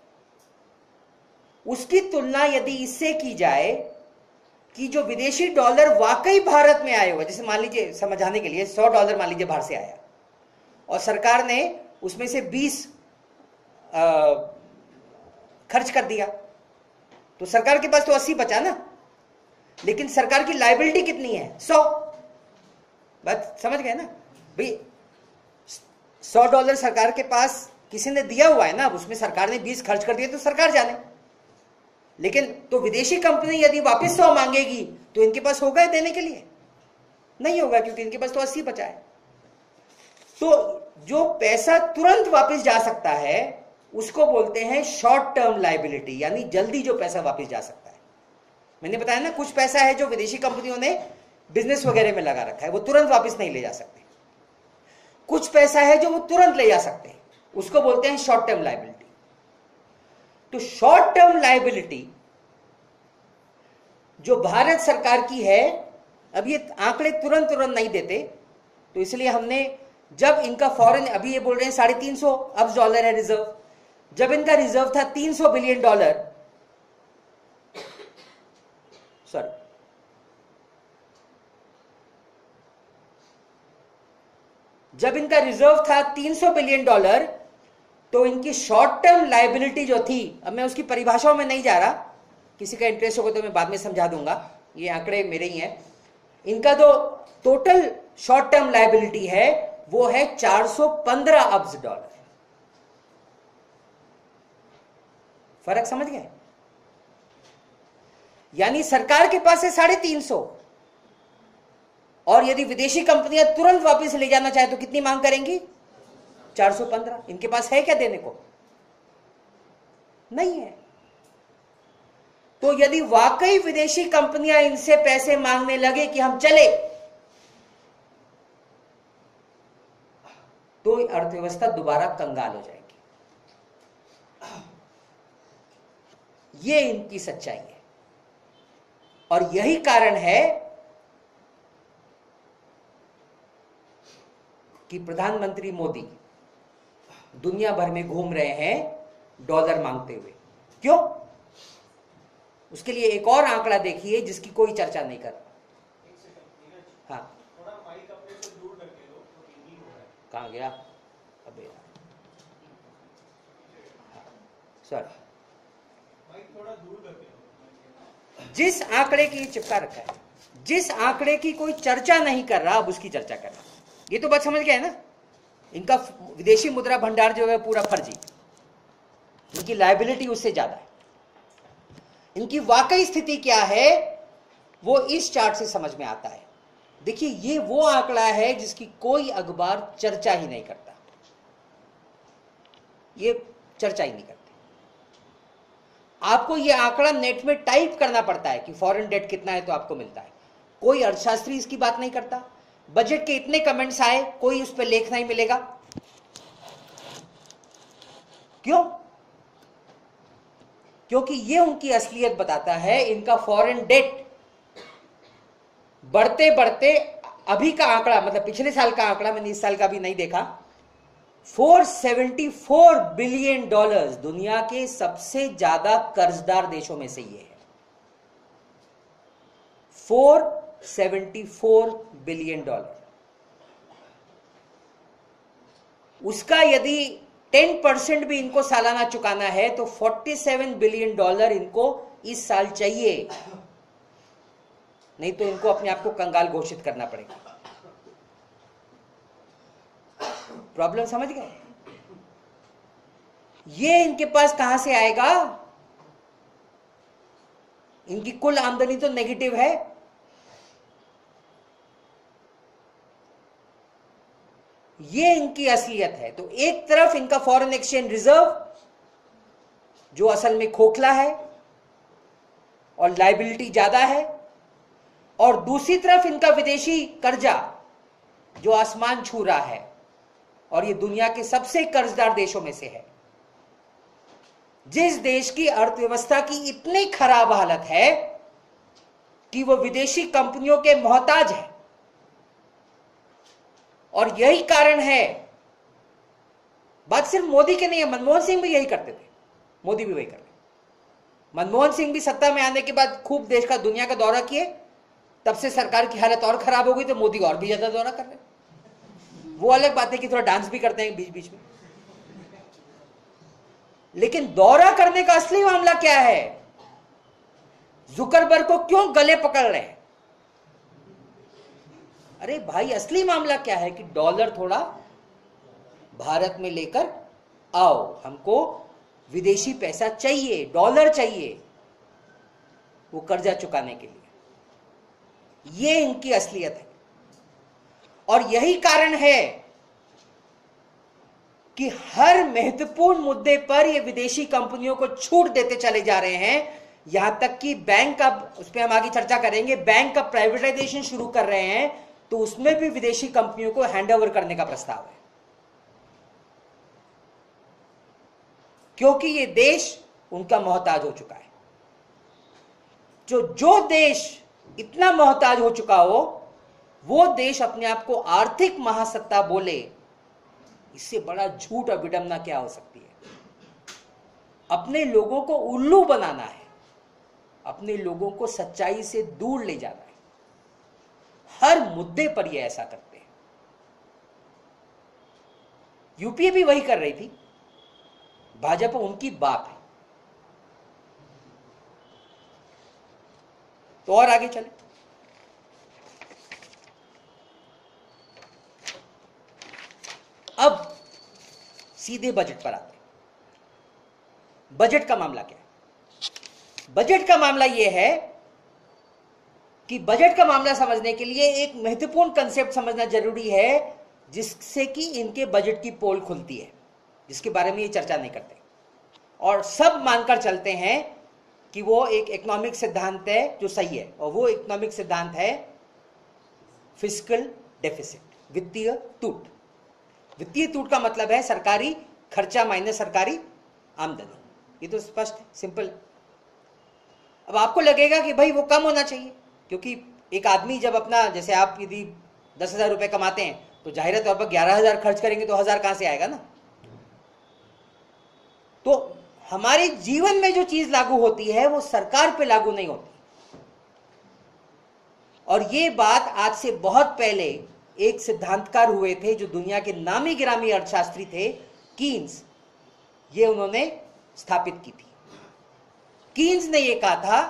उसकी तुलना यदि इससे की जाए कि जो विदेशी डॉलर वाकई भारत में आए हुए, जैसे मान लीजिए समझाने के लिए $100 मान लीजिए बाहर से आया और सरकार ने उसमें से 20 खर्च कर दिया, तो सरकार के पास तो 80 बचा ना, लेकिन सरकार की लायबिलिटी कितनी है? 100। बात समझ गए ना भाई? $100 सरकार के पास किसी ने दिया हुआ है ना, अब उसमें सरकार ने 20 खर्च कर दिए तो सरकार जाने। लेकिन तो विदेशी कंपनी यदि वापस 100 मांगेगी तो इनके पास होगा देने के लिए? नहीं होगा, क्योंकि इनके पास तो 80 बचा है। तो जो पैसा तुरंत वापस जा सकता है उसको बोलते हैं शॉर्ट टर्म लायबिलिटी, यानी जल्दी जो पैसा वापस जा सकता है। मैंने बताया ना, कुछ पैसा है जो विदेशी कंपनियों ने बिजनेस वगैरह में लगा रखा है, वो तुरंत वापस नहीं ले जा सकते। कुछ पैसा है जो वो तुरंत ले जा सकते हैं, उसको बोलते हैं शॉर्ट टर्म लायबिलिटी। तो शॉर्ट टर्म लायबिलिटी जो भारत सरकार की है, अब ये आंकड़े तुरंत नहीं देते, तो इसलिए हमने, जब इनका फॉरेन, अभी ये बोल रहे हैं 350 अरब डॉलर है रिजर्व, जब इनका रिजर्व था 300 बिलियन डॉलर, सॉरी जब इनका रिजर्व था 300 बिलियन डॉलर, तो इनकी शॉर्ट टर्म लायबिलिटी जो थी, अब मैं उसकी परिभाषाओं में नहीं जा रहा, किसी का इंटरेस्ट होगा तो मैं बाद में समझा दूंगा, ये आंकड़े मेरे ही हैं। इनका जो टोटल शॉर्ट टर्म लायबिलिटी है वो है 415 अरब डॉलर। फर्क समझ गए? यानी सरकार के पास है 350, और यदि विदेशी कंपनियां तुरंत वापस ले जाना चाहे तो कितनी मांग करेंगी? 415। इनके पास है क्या देने को? नहीं है। तो यदि वाकई विदेशी कंपनियां इनसे पैसे मांगने लगे कि हम चले, तो अर्थव्यवस्था दोबारा कंगाल हो जाएगी। ये इनकी सच्चाई है, और यही कारण है कि प्रधानमंत्री मोदी दुनिया भर में घूम रहे हैं डॉलर मांगते हुए। क्यों? उसके लिए एक और आंकड़ा देखिए जिसकी कोई चर्चा नहीं कर। हाँ, थोड़ा माइक अपने से दूर करके लो, कहां गया? अबे सर, माइक थोड़ा दूर करके लो। जिस आंकड़े की चिपका रखा है, जिस आंकड़े की कोई चर्चा नहीं कर रहा, अब उसकी चर्चा कर रहा। ये तो बात समझ गए ना? इनका विदेशी मुद्रा भंडार जो है पूरा फर्जी, इनकी लायबिलिटी उससे ज्यादा है। इनकी वाकई स्थिति क्या है वो इस चार्ट से समझ में आता है। देखिए, ये वो आंकड़ा है जिसकी कोई अखबार चर्चा ही नहीं करता, ये चर्चा ही नहीं करते। आपको ये आंकड़ा नेट में टाइप करना पड़ता है कि फॉरेन डेट कितना है तो आपको मिलता है। कोई अर्थशास्त्री इसकी बात नहीं करता। बजट के इतने कमेंट्स आए, कोई उस पर लेख नहीं मिलेगा। क्यों? क्योंकि ये उनकी असलियत बताता है। इनका फॉरेन डेट बढ़ते बढ़ते, अभी का आंकड़ा, मतलब पिछले साल का आंकड़ा, मैंने इस साल का भी नहीं देखा, 474 बिलियन डॉलर्स, दुनिया के सबसे ज्यादा कर्जदार देशों में से ये है। 474 बिलियन डॉलर। उसका यदि 10% भी इनको सालाना चुकाना है तो 47 बिलियन डॉलर इनको इस साल चाहिए, नहीं तो इनको अपने आप को कंगाल घोषित करना पड़ेगा। प्रॉब्लम समझ गए? ये इनके पास कहां से आएगा? इनकी कुल आमदनी तो नेगेटिव है। ये इनकी असलियत है। तो एक तरफ इनका फॉरेन एक्सचेंज रिजर्व जो असल में खोखला है और लायबिलिटी ज्यादा है, और दूसरी तरफ इनका विदेशी कर्जा जो आसमान छू रहा है, और ये दुनिया के सबसे कर्जदार देशों में से है। जिस देश की अर्थव्यवस्था की इतनी खराब हालत है कि वो विदेशी कंपनियों के मोहताज है। और यही कारण है, बात सिर्फ मोदी के नहीं है, मनमोहन सिंह भी यही करते थे, मोदी भी वही कर रहे। मनमोहन सिंह भी सत्ता में आने के बाद खूब देश का, दुनिया का दौरा किए, तब से सरकार की हालत और खराब हो गई तो मोदी और भी ज्यादा दौरा कर रहे। वो अलग बात है कि थोड़ा डांस भी करते हैं बीच बीच में, लेकिन दौरा करने का असली मामला क्या है? जुकरबर्ग को क्यों गले पकड़ रहे हैं? अरे भाई, असली मामला क्या है कि डॉलर थोड़ा भारत में लेकर आओ, हमको विदेशी पैसा चाहिए, डॉलर चाहिए वो कर्जा चुकाने के लिए। ये इनकी असलियत है। और यही कारण है कि हर महत्वपूर्ण मुद्दे पर ये विदेशी कंपनियों को छूट देते चले जा रहे हैं यहां तक कि बैंक, अब उस पर हम आगे चर्चा करेंगे, बैंक का प्राइवेटाइजेशन शुरू कर रहे हैं, तो उसमें भी विदेशी कंपनियों को हैंडओवर करने का प्रस्ताव है, क्योंकि ये देश उनका मोहताज हो चुका है। जो देश इतना मोहताज हो चुका हो, वो देश अपने आप को आर्थिक महासत्ता बोले, इससे बड़ा झूठ और विडंबना क्या हो सकती है। अपने लोगों को उल्लू बनाना है, अपने लोगों को सच्चाई से दूर ले जाना है, हर मुद्दे पर ये ऐसा करते हैं। यूपीए भी वही कर रही थी, भाजपा उनकी बाप है। तो और आगे चले, अब सीधे बजट पर आते हैं। बजट का मामला क्या है? बजट का मामला यह है कि बजट का मामला समझने के लिए एक महत्वपूर्ण कंसेप्ट समझना जरूरी है, जिससे कि इनके बजट की पोल खुलती है, जिसके बारे में ये चर्चा नहीं करते और सब मानकर चलते हैं कि वो एक इकोनॉमिक सिद्धांत है जो सही है, और वो इकोनॉमिक सिद्धांत है फिस्कल डेफिसिट, वित्तीय टूट। वित्तीय टूट का मतलब है सरकारी खर्चा माइनस सरकारी आमदनी। ये तो स्पष्ट सिंपल। अब आपको लगेगा कि भाई वो कम होना चाहिए, क्योंकि एक आदमी जब अपना, जैसे आप यदि 10,000 रुपए कमाते हैं तो जाहिर तौर पर 11,000 खर्च करेंगे तो 1,000 कहां से आएगा ना। तो हमारे जीवन में जो चीज लागू होती है वो सरकार पे लागू नहीं होती। और ये बात आज से बहुत पहले एक सिद्धांतकार हुए थे जो दुनिया के नामी गिरामी अर्थशास्त्री थे, कीन्स, ये उन्होंने स्थापित की थी। कीन्स ने ये कहा था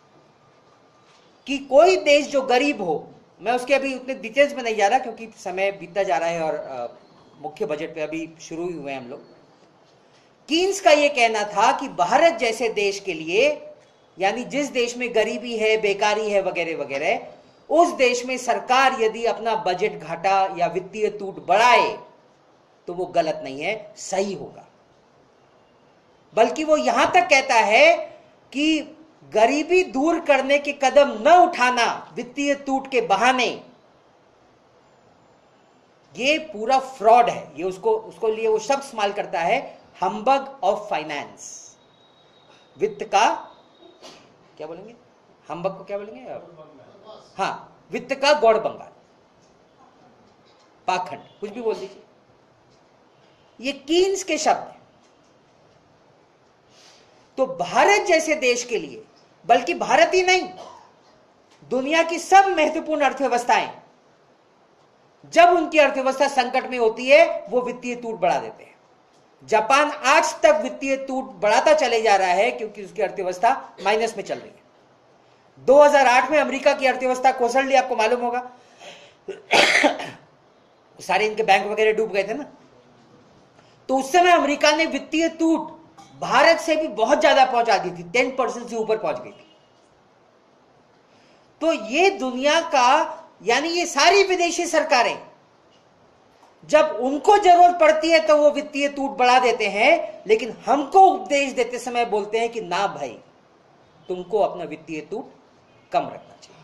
कि कोई देश जो गरीब हो, मैं उसके अभी उतने डिटेल्स में नहीं जा रहा क्योंकि समय बीतता जा रहा है और मुख्य बजट पे अभी शुरू ही हुए हम लोग। कीन्स का यह कहना था कि भारत जैसे देश के लिए, यानी जिस देश में गरीबी है, बेकारी है वगैरह वगैरह, उस देश में सरकार यदि अपना बजट घाटा या वित्तीय टूट बढ़ाए तो वो गलत नहीं है, सही होगा। बल्कि वो यहां तक कहता है कि गरीबी दूर करने के कदम न उठाना वित्तीय टूट के बहाने, ये पूरा फ्रॉड है। ये उसको लिए वो शब्द इस्तेमाल करता है, हम्बग ऑफ फाइनेंस। वित्त का क्या बोलेंगे, हम्बग को क्या बोलेंगे? हाँ, वित्त का गौड़ बंगाल, पाखंड, कुछ भी बोल दीजिए। ये कीन्स के शब्द हैं। तो भारत जैसे देश के लिए, बल्कि भारत ही नहीं, दुनिया की सब महत्वपूर्ण अर्थव्यवस्थाएं, जब उनकी अर्थव्यवस्था संकट में होती है वो वित्तीय टूट बढ़ा देते हैं। जापान आज तक वित्तीय टूट बढ़ाता चले जा रहा है क्योंकि उसकी अर्थव्यवस्था माइनस में चल रही है। 2008 में अमेरिका की अर्थव्यवस्था कोसड़ ली, आपको मालूम होगा। सारे इनके बैंक वगैरह डूब गए थे ना। तो उस समय अमेरिका ने वित्तीय टूट भारत से भी बहुत ज्यादा पहुंचा दी थी, 10% से ऊपर पहुंच गई थी। तो ये दुनिया का, यानी ये सारी विदेशी सरकारें जब उनको जरूरत पड़ती है तो वो वित्तीय टूट बढ़ा देते हैं, लेकिन हमको उपदेश देते समय बोलते हैं कि ना भाई, तुमको अपना वित्तीय टूट कम रखना चाहिए।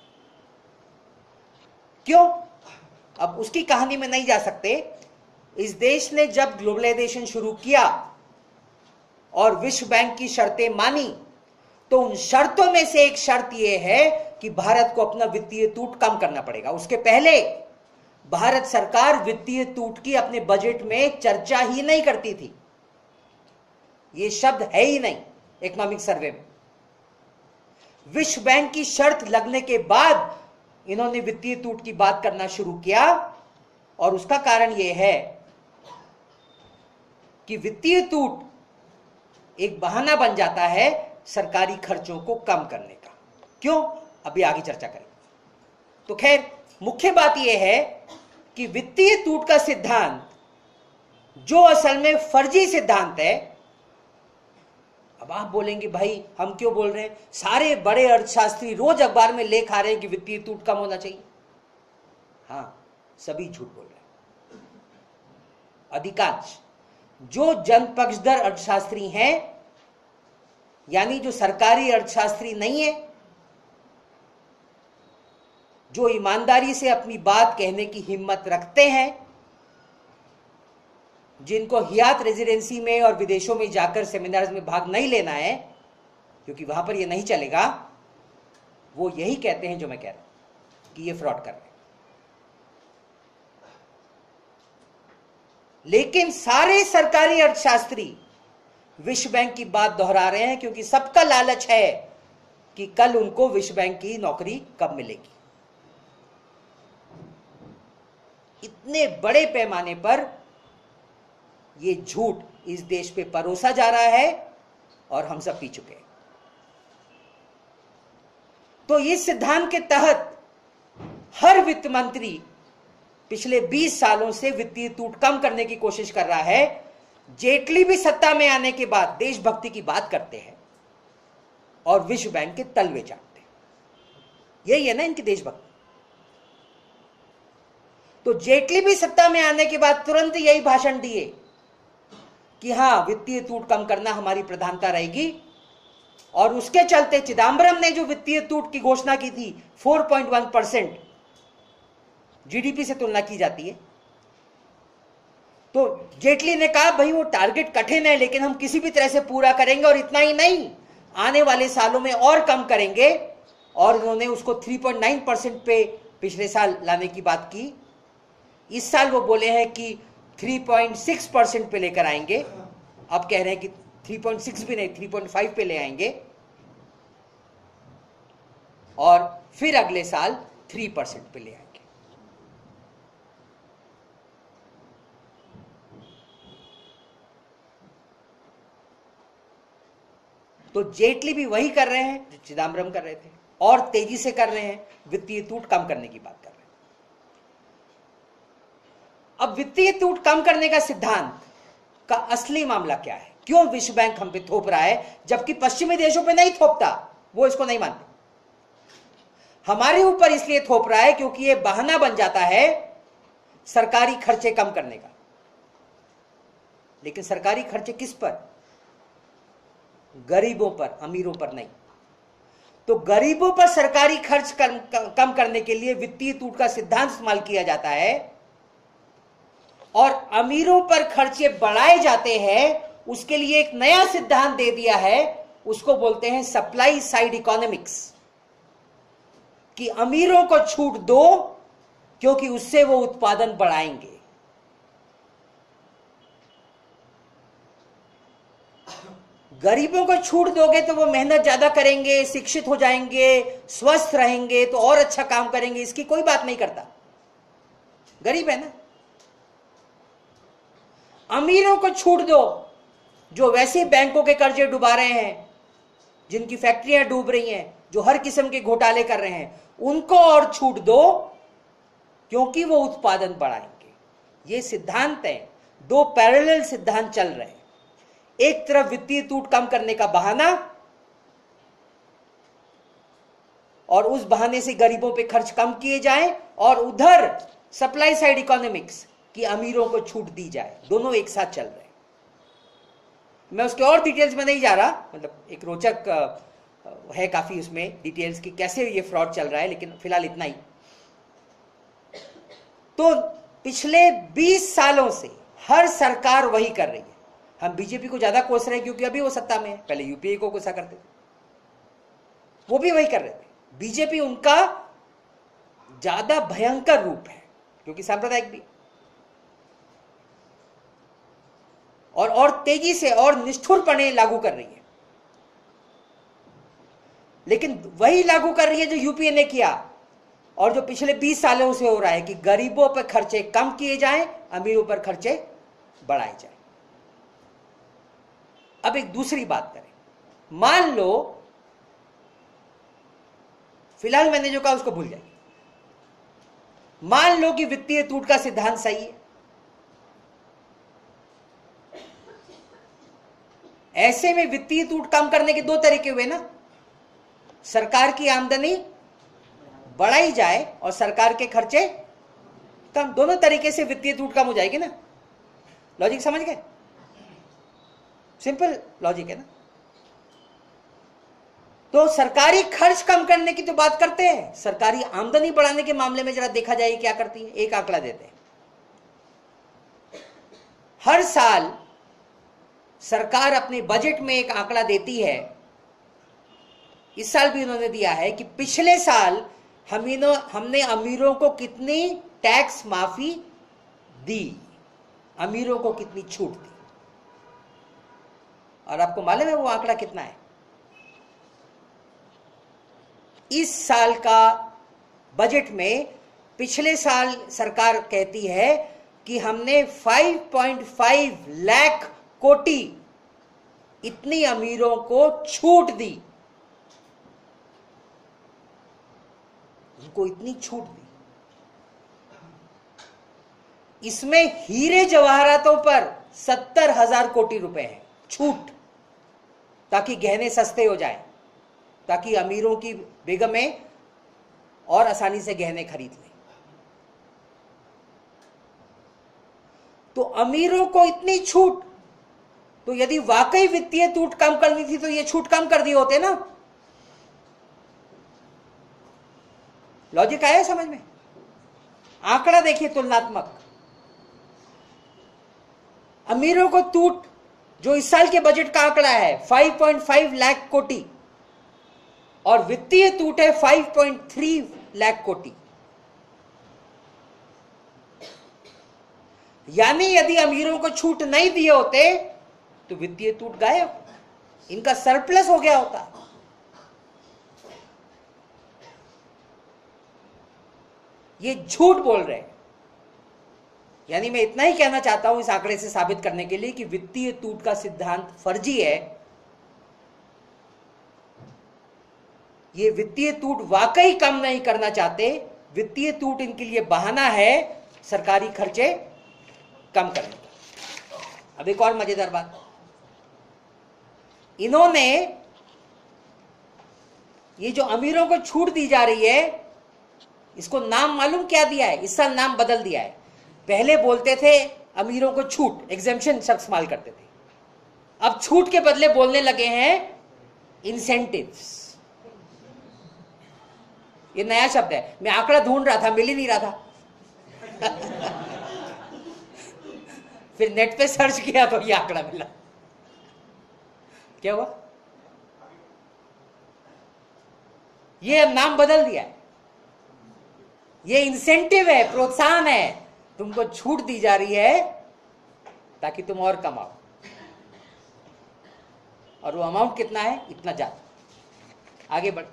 क्यों? अब उसकी कहानी में नहीं जा सकते। इस देश ने जब ग्लोबलाइजेशन शुरू किया और विश्व बैंक की शर्तें मानी, तो उन शर्तों में से एक शर्त यह है कि भारत को अपना वित्तीय टूट कम करना पड़ेगा। उसके पहले भारत सरकार वित्तीय टूट की अपने बजट में चर्चा ही नहीं करती थी। यह शब्द है ही नहीं इकोनॉमिक सर्वे में। विश्व बैंक की शर्त लगने के बाद इन्होंने वित्तीय टूट की बात करना शुरू किया, और उसका कारण यह है कि वित्तीय टूट एक बहाना बन जाता है सरकारी खर्चों को कम करने का। क्यों? अभी आगे चर्चा करेंगे। तो खैर, मुख्य बात यह है कि वित्तीय टूट का सिद्धांत, जो असल में फर्जी सिद्धांत है। अब आप बोलेंगे भाई हम क्यों बोल रहे हैं, सारे बड़े अर्थशास्त्री रोज अखबार में लेख आ रहे हैं कि वित्तीय टूट कम होना चाहिए। हां, सभी झूठ बोल रहे हैं। अधिकांश जो जनपक्षधर अर्थशास्त्री हैं यानी जो सरकारी अर्थशास्त्री नहीं है, जो ईमानदारी से अपनी बात कहने की हिम्मत रखते हैं, जिनको हियात रेजिडेंसी में और विदेशों में जाकर सेमिनार्स में भाग नहीं लेना है क्योंकि वहां पर ये नहीं चलेगा, वो यही कहते हैं जो मैं कह रहा हूं कि ये फ्रॉड कर रहे हैं। लेकिन सारे सरकारी अर्थशास्त्री विश्व बैंक की बात दोहरा रहे हैं क्योंकि सबका लालच है कि कल उनको विश्व बैंक की नौकरी कब मिलेगी। इतने बड़े पैमाने पर ये झूठ इस देश पे परोसा जा रहा है और हम सब पी चुके हैं। तो इस सिद्धांत के तहत हर वित्त मंत्री पिछले 20 सालों से वित्तीय टूट कम करने की कोशिश कर रहा है। जेटली भी सत्ता में आने के बाद देशभक्ति की बात करते हैं और विश्व बैंक के तलवे चाटते हैं। यही है ना इनकी देशभक्ति। तो जेटली भी सत्ता में आने के बाद तुरंत यही भाषण दिए कि हां, वित्तीय टूट कम करना हमारी प्रधानता रहेगी। और उसके चलते चिदंबरम ने जो वित्तीय टूट की घोषणा की थी, 4.1% जीडीपी से तुलना की जाती है, तो जेटली ने कहा भाई वो टारगेट कठिन है लेकिन हम किसी भी तरह से पूरा करेंगे, और इतना ही नहीं, आने वाले सालों में और कम करेंगे। और उन्होंने उसको 3.9% पे पिछले साल लाने की बात की। इस साल वो बोले हैं कि 3.6% पे लेकर आएंगे। अब कह रहे हैं कि 3.6 भी नहीं, 3.5 पे ले आएंगे और फिर अगले साल 3% पे ले आएंगे। तो जेटली भी वही कर रहे हैं जो चिदंबरम कर रहे थे, और तेजी से कर रहे हैं, वित्तीय टूट कम करने की बात कर रहे हैं। अब वित्तीय टूट कम करने का सिद्धांत का असली मामला क्या है? क्यों विश्व बैंक हम पे थोप रहा है जबकि पश्चिमी देशों पे नहीं थोपता? वो इसको नहीं मानते। हमारे ऊपर इसलिए थोप रहा है क्योंकि ये बहाना बन जाता है सरकारी खर्चे कम करने का। लेकिन सरकारी खर्चे किस पर? गरीबों पर, अमीरों पर नहीं। तो गरीबों पर सरकारी खर्च कम करने के लिए वित्तीय टूट का सिद्धांत इस्तेमाल किया जाता है, और अमीरों पर खर्चे बढ़ाए जाते हैं। उसके लिए एक नया सिद्धांत दे दिया है, उसको बोलते हैं सप्लाई साइड इकोनॉमिक्स, कि अमीरों को छूट दो क्योंकि उससे वो उत्पादन बढ़ाएंगे। गरीबों को छूट दोगे तो वो मेहनत ज्यादा करेंगे, शिक्षित हो जाएंगे, स्वस्थ रहेंगे, तो और अच्छा काम करेंगे। इसकी कोई बात नहीं करता, गरीब है ना। अमीरों को छूट दो जो वैसे बैंकों के कर्जे डुबा रहे हैं, जिनकी फैक्ट्रियां डूब रही हैं, जो हर किस्म के घोटाले कर रहे हैं, उनको और छूट दो क्योंकि वो उत्पादन बढ़ाएंगे। ये सिद्धांत है। दो पैरेलल सिद्धांत चल रहे हैं। एक तरफ वित्तीय टूट कम करने का बहाना, और उस बहाने से गरीबों पे खर्च कम किए जाएं, और उधर सप्लाई साइड इकोनॉमिक्स कि अमीरों को छूट दी जाए। दोनों एक साथ चल रहे हैं। मैं उसके और डिटेल्स में नहीं जा रहा, मतलब एक रोचक है काफी उसमें डिटेल्स की कैसे ये फ्रॉड चल रहा है, लेकिन फिलहाल इतना ही। तो पिछले 20 सालों से हर सरकार वही कर रही है। हम बीजेपी को ज्यादा कोस रहे हैं क्योंकि अभी वो सत्ता में है, पहले यूपीए को कोसा करते थे, वो भी वही कर रहे थे। बीजेपी उनका ज्यादा भयंकर रूप है क्योंकि सांप्रदायिक भी, और तेजी से और निष्ठुरपणे लागू कर रही है। लेकिन वही लागू कर रही है जो यूपीए ने किया और जो पिछले 20 सालों से हो रहा है कि गरीबों पर खर्चे कम किए जाएं, अमीरों पर खर्चे बढ़ाए जाएं। अब एक दूसरी बात करें। मान लो, फिलहाल मैंने जो कहा उसको भूल जाइए। मान लो कि वित्तीय टूट का सिद्धांत सही है। ऐसे में वित्तीय टूट कम करने के दो तरीके हुए ना, सरकार की आमदनी बढ़ाई जाए और सरकार के खर्चे कम। दोनों तरीके से वित्तीय टूट कम हो जाएगी ना। लॉजिक समझ गए? सिंपल लॉजिक है ना। तो सरकारी खर्च कम करने की तो बात करते हैं, सरकारी आमदनी बढ़ाने के मामले में जरा देखा जाए क्या करती है। एक आंकड़ा देते हैं, हर साल सरकार अपने बजट में एक आंकड़ा देती है, इस साल भी उन्होंने दिया है कि पिछले साल हमने अमीरों को कितनी टैक्स माफी दी, अमीरों को कितनी छूट दी। और आपको मालूम है वो आंकड़ा कितना है? इस साल का बजट में पिछले साल सरकार कहती है कि हमने 5.5 लाख कोटी इतनी अमीरों को छूट दी, उनको इतनी छूट दी। इसमें हीरे जवाहरातों पर 70,000 कोटी रुपए है छूट, ताकि गहने सस्ते हो जाए, ताकि अमीरों की बेगमें और आसानी से गहने खरीद लें। तो अमीरों को इतनी छूट, तो यदि वाकई वित्तीय टूट कम करनी थी तो ये छूट कम कर दिए होते ना। लॉजिक आया समझ में? आंकड़ा देखिए तुलनात्मक, अमीरों को टूट जो इस साल के बजट का आंकड़ा है 5.5 लाख कोटी और वित्तीय टूट है 5.3 लाख कोटी। यानी यदि अमीरों को छूट नहीं दिए होते तो वित्तीय टूट गायब, इनका सरप्लस हो गया होता। ये झूठ बोल रहे हैं। यानी मैं इतना ही कहना चाहता हूं इस आंकड़े से साबित करने के लिए कि वित्तीय टूट का सिद्धांत फर्जी है। ये वित्तीय टूट वाकई कम नहीं करना चाहते, वित्तीय टूट इनके लिए बहाना है सरकारी खर्चे कम करने का। अब एक और मजेदार बात, इन्होंने ये जो अमीरों को छूट दी जा रही है इसको नाम मालूम क्या दिया है? इस साल नाम बदल दिया है। पहले बोलते थे अमीरों को छूट, एग्जेम्पशन शब्द इस्तेमाल करते थे, अब छूट के बदले बोलने लगे हैं इंसेंटिव्स। ये नया शब्द है, मैं आंकड़ा ढूंढ रहा था, मिल ही नहीं रहा था। फिर नेट पे सर्च किया तो ये आंकड़ा मिला। क्या हुआ? ये नाम बदल दिया है, ये इंसेंटिव है, प्रोत्साहन है, तुमको छूट दी जा रही है ताकि तुम और कमाओ। और वो अमाउंट कितना है? इतना ज्यादा। आगे बढ़,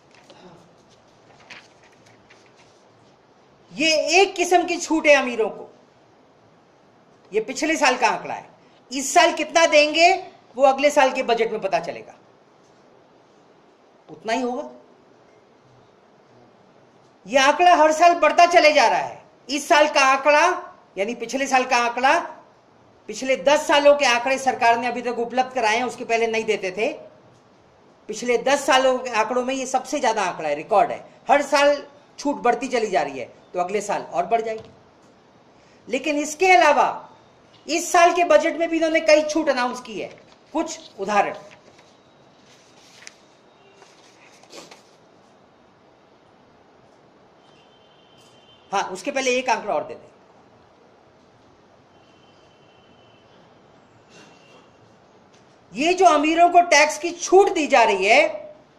ये एक किस्म की छूट है अमीरों को। ये पिछले साल का आंकड़ा है, इस साल कितना देंगे वो अगले साल के बजट में पता चलेगा, उतना ही होगा। यह आंकड़ा हर साल बढ़ता चले जा रहा है। इस साल का आंकड़ा यानी पिछले साल का आंकड़ा, पिछले 10 सालों के आंकड़े सरकार ने अभी तक उपलब्ध कराए हैं, उसके पहले नहीं देते थे। पिछले 10 सालों के आंकड़ों में ये सबसे ज्यादा आंकड़ा है, रिकॉर्ड है। हर साल छूट बढ़ती चली जा रही है, तो अगले साल और बढ़ जाएगी। लेकिन इसके अलावा इस साल के बजट में भी इन्होंने कई छूट अनाउंस की है। कुछ उदाहरण, हाँ उसके पहले एक आंकड़ा और दे दें। ये जो अमीरों को टैक्स की छूट दी जा रही है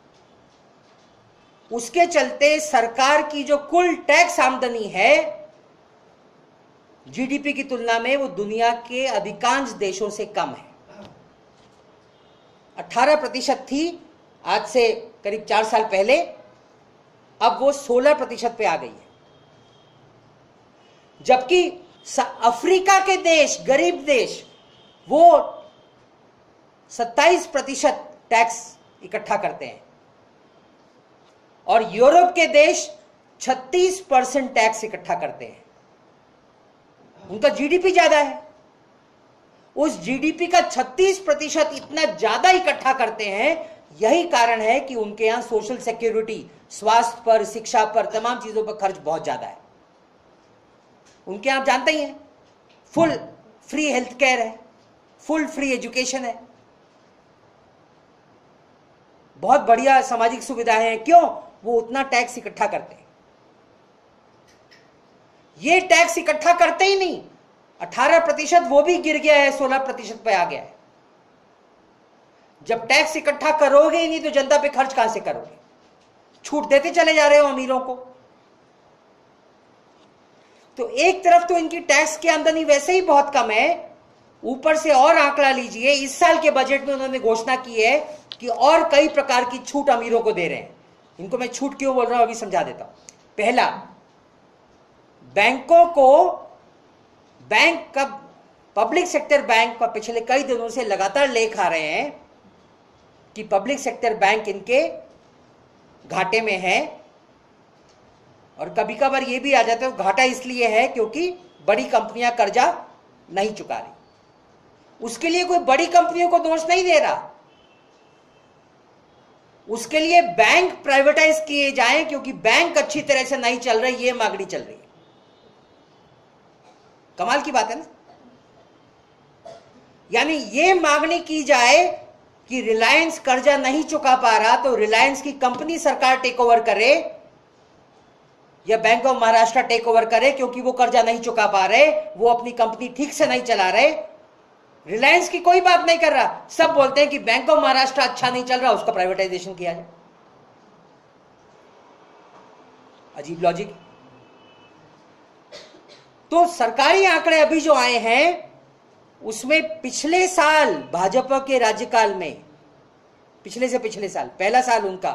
उसके चलते सरकार की जो कुल टैक्स आमदनी है जीडीपी की तुलना में वो दुनिया के अधिकांश देशों से कम है। 18% थी आज से करीब 4 साल पहले, अब वो 16% पे आ गई है। जबकि अफ्रीका के देश, गरीब देश, वो 27% टैक्स इकट्ठा करते हैं और यूरोप के देश 36% टैक्स इकट्ठा करते हैं। उनका जीडीपी ज्यादा है, उस जीडीपी का 36% इतना ज्यादा इकट्ठा करते हैं। यही कारण है कि उनके यहां सोशल सिक्योरिटी, स्वास्थ्य पर, शिक्षा पर, तमाम चीजों पर खर्च बहुत ज्यादा है। उनके यहां आप जानते ही हैं, फुल फ्री हेल्थ केयर है, फुल फ्री एजुकेशन है। बहुत बढ़िया सामाजिक सुविधाएं हैं, क्यों? वो उतना टैक्स इकट्ठा करते हैं। ये टैक्स इकट्ठा करते ही नहीं, 18% वो भी गिर गया है, 16% पे आ गया है। जब टैक्स इकट्ठा करोगे ही नहीं तो जनता पे खर्च कहां से करोगे? छूट देते चले जा रहे हो अमीरों को। तो एक तरफ तो इनकी टैक्स की आमदनी वैसे ही बहुत कम है, ऊपर से और आंकड़ा लीजिए, इस साल के बजट में उन्होंने घोषणा की है कि और कई प्रकार की छूट अमीरों को दे रहे हैं। इनको मैं छूट क्यों बोल रहा हूं अभी समझा देता हूं। पहला, बैंकों को, बैंक का, पब्लिक सेक्टर बैंक का पिछले कई दिनों से लगातार लेख आ रहे हैं कि पब्लिक सेक्टर बैंक इनके घाटे में है, और कभी कभार ये भी आ जाता है घाटा इसलिए है क्योंकि बड़ी कंपनियां कर्जा नहीं चुका रही। उसके लिए कोई बड़ी कंपनियों को दोष नहीं दे रहा, उसके लिए बैंक प्राइवेटाइज किए जाएं क्योंकि बैंक अच्छी तरह से नहीं चल रही, ये मांगनी चल रही है। कमाल की बात है ना। यानी ये मांगनी की जाए कि रिलायंस कर्जा नहीं चुका पा रहा तो रिलायंस की कंपनी सरकार टेक ओवर करे या bank of Maharashtra take over करे, क्योंकि वो कर्जा नहीं चुका पा रहे, वो अपनी कंपनी ठीक से नहीं चला रहे। रिलायंस की कोई बात नहीं कर रहा, सब बोलते हैं कि बैंक ऑफ महाराष्ट्र अच्छा नहीं चल रहा, उसका प्राइवेटाइजेशन किया जाए। अजीब लॉजिक। तो सरकारी आंकड़े अभी जो आए हैं उसमें पिछले साल भाजपा के राज्यकाल में, पिछले से पिछले साल, पहला साल उनका,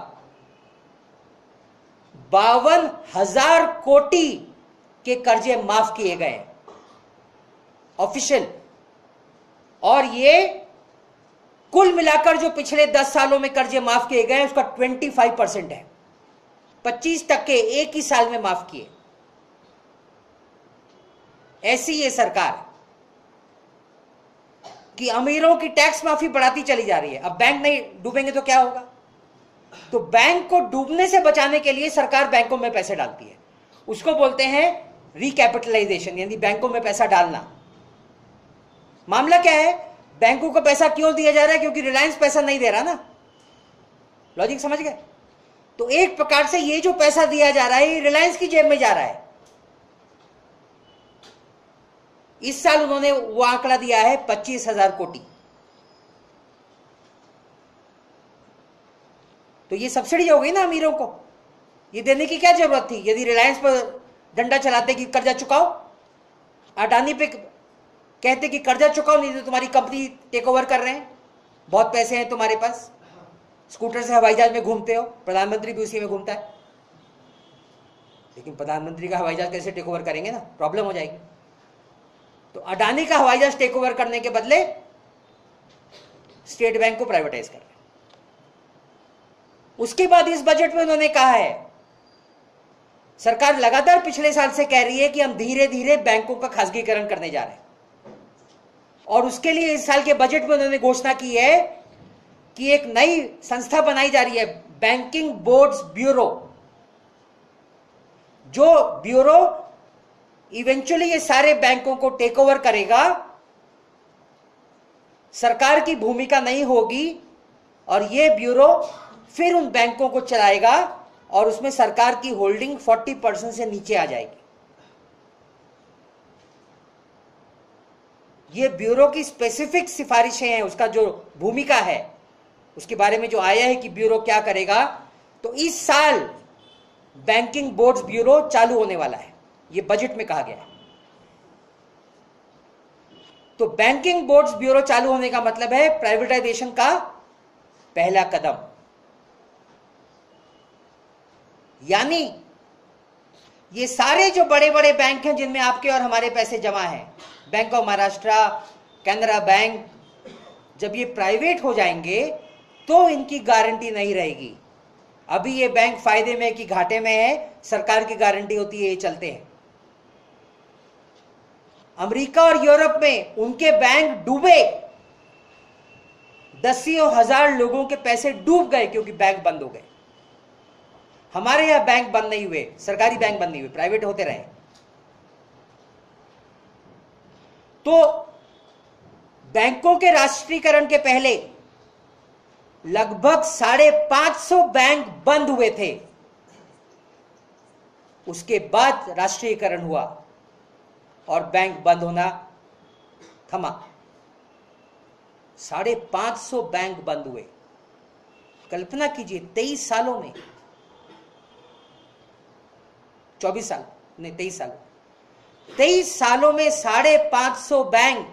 52,000 कोटी के कर्जे माफ किए गए ऑफिशियल। और ये कुल मिलाकर जो पिछले 10 सालों में कर्जे माफ किए गए उसका 25% है। 25% एक ही साल में माफ किए। ऐसी ये सरकार कि अमीरों की टैक्स माफी बढ़ाती चली जा रही है। अब बैंक नहीं डूबेंगे तो क्या होगा? तो बैंक को डूबने से बचाने के लिए सरकार बैंकों में पैसे डालती है, उसको बोलते हैं रिकैपिटलाइजेशन, यानी बैंकों में पैसा डालना। मामला क्या है? बैंकों को पैसा क्यों दिया जा रहा है? क्योंकि रिलायंस पैसा नहीं दे रहा ना। लॉजिक समझ गए? तो एक प्रकार से ये जो पैसा दिया जा रहा है ये रिलायंस की जेब में जा रहा है। इस साल उन्होंने वो आंकड़ा दिया है 25,000 कोटी। तो ये सब्सिडी हो गई ना अमीरों को, ये देने की क्या जरूरत थी? यदि रिलायंस पर डंडा चलाते कि कर्जा चुकाओ, अडानी पे कहते कि कर्जा चुकाओ नहीं तो तुम्हारी कंपनी टेक ओवर कर रहे हैं, बहुत पैसे हैं तुम्हारे पास, स्कूटर से हवाई जहाज में घूमते हो, प्रधानमंत्री भी उसी में घूमता है। लेकिन प्रधानमंत्री का हवाई जहाज कैसे टेक ओवर करेंगे ना, प्रॉब्लम हो जाएगी। तो अडानी का हवाई जहाज टेक ओवर करने के बदले स्टेट बैंक को प्राइवेटाइज कर रहे। उसके बाद इस बजट में उन्होंने कहा है, सरकार लगातार पिछले साल से कह रही है कि हम धीरे धीरे बैंकों का खासगीकरण करने जा रहे हैं, और उसके लिए इस साल के बजट में उन्होंने घोषणा की है कि एक नई संस्था बनाई जा रही है, बैंकिंग बोर्ड्स ब्यूरो। जो ब्यूरो इवेंचुअली ये सारे बैंकों को टेक ओवर करेगा, सरकार की भूमिका नहीं होगी, और ये ब्यूरो फिर उन बैंकों को चलाएगा और उसमें सरकार की होल्डिंग 40% से नीचे आ जाएगी। ये ब्यूरो की स्पेसिफिक सिफारिशें हैं, उसका जो भूमिका है उसके बारे में जो आया है कि ब्यूरो क्या करेगा। तो इस साल बैंकिंग बोर्ड्स ब्यूरो चालू होने वाला है, ये बजट में कहा गया है। तो बैंकिंग बोर्ड्स ब्यूरो चालू होने का मतलब है प्राइवेटाइजेशन का पहला कदम। यानी ये सारे जो बड़े बड़े बैंक हैं जिनमें आपके और हमारे पैसे जमा हैं, bank of Maharashtra, Canara bank, जब ये प्राइवेट हो जाएंगे तो इनकी गारंटी नहीं रहेगी। अभी ये बैंक फायदे में कि घाटे में है, सरकार की गारंटी होती है, ये चलते हैं। अमेरिका और यूरोप में उनके बैंक डूबे, दसियों हजार लोगों के पैसे डूब गए क्योंकि बैंक बंद हो गए। हमारे यहां बैंक बंद नहीं हुए, सरकारी बैंक बंद नहीं हुए, प्राइवेट होते रहे। तो बैंकों के राष्ट्रीयकरण के पहले लगभग 550 बैंक बंद हुए थे। उसके बाद राष्ट्रीयकरण हुआ और बैंक बंद होना थमा। 550 बैंक बंद हुए। कल्पना कीजिए 23 सालों में, 24 साल नहीं 23 साल, 23 सालों में 550 बैंक,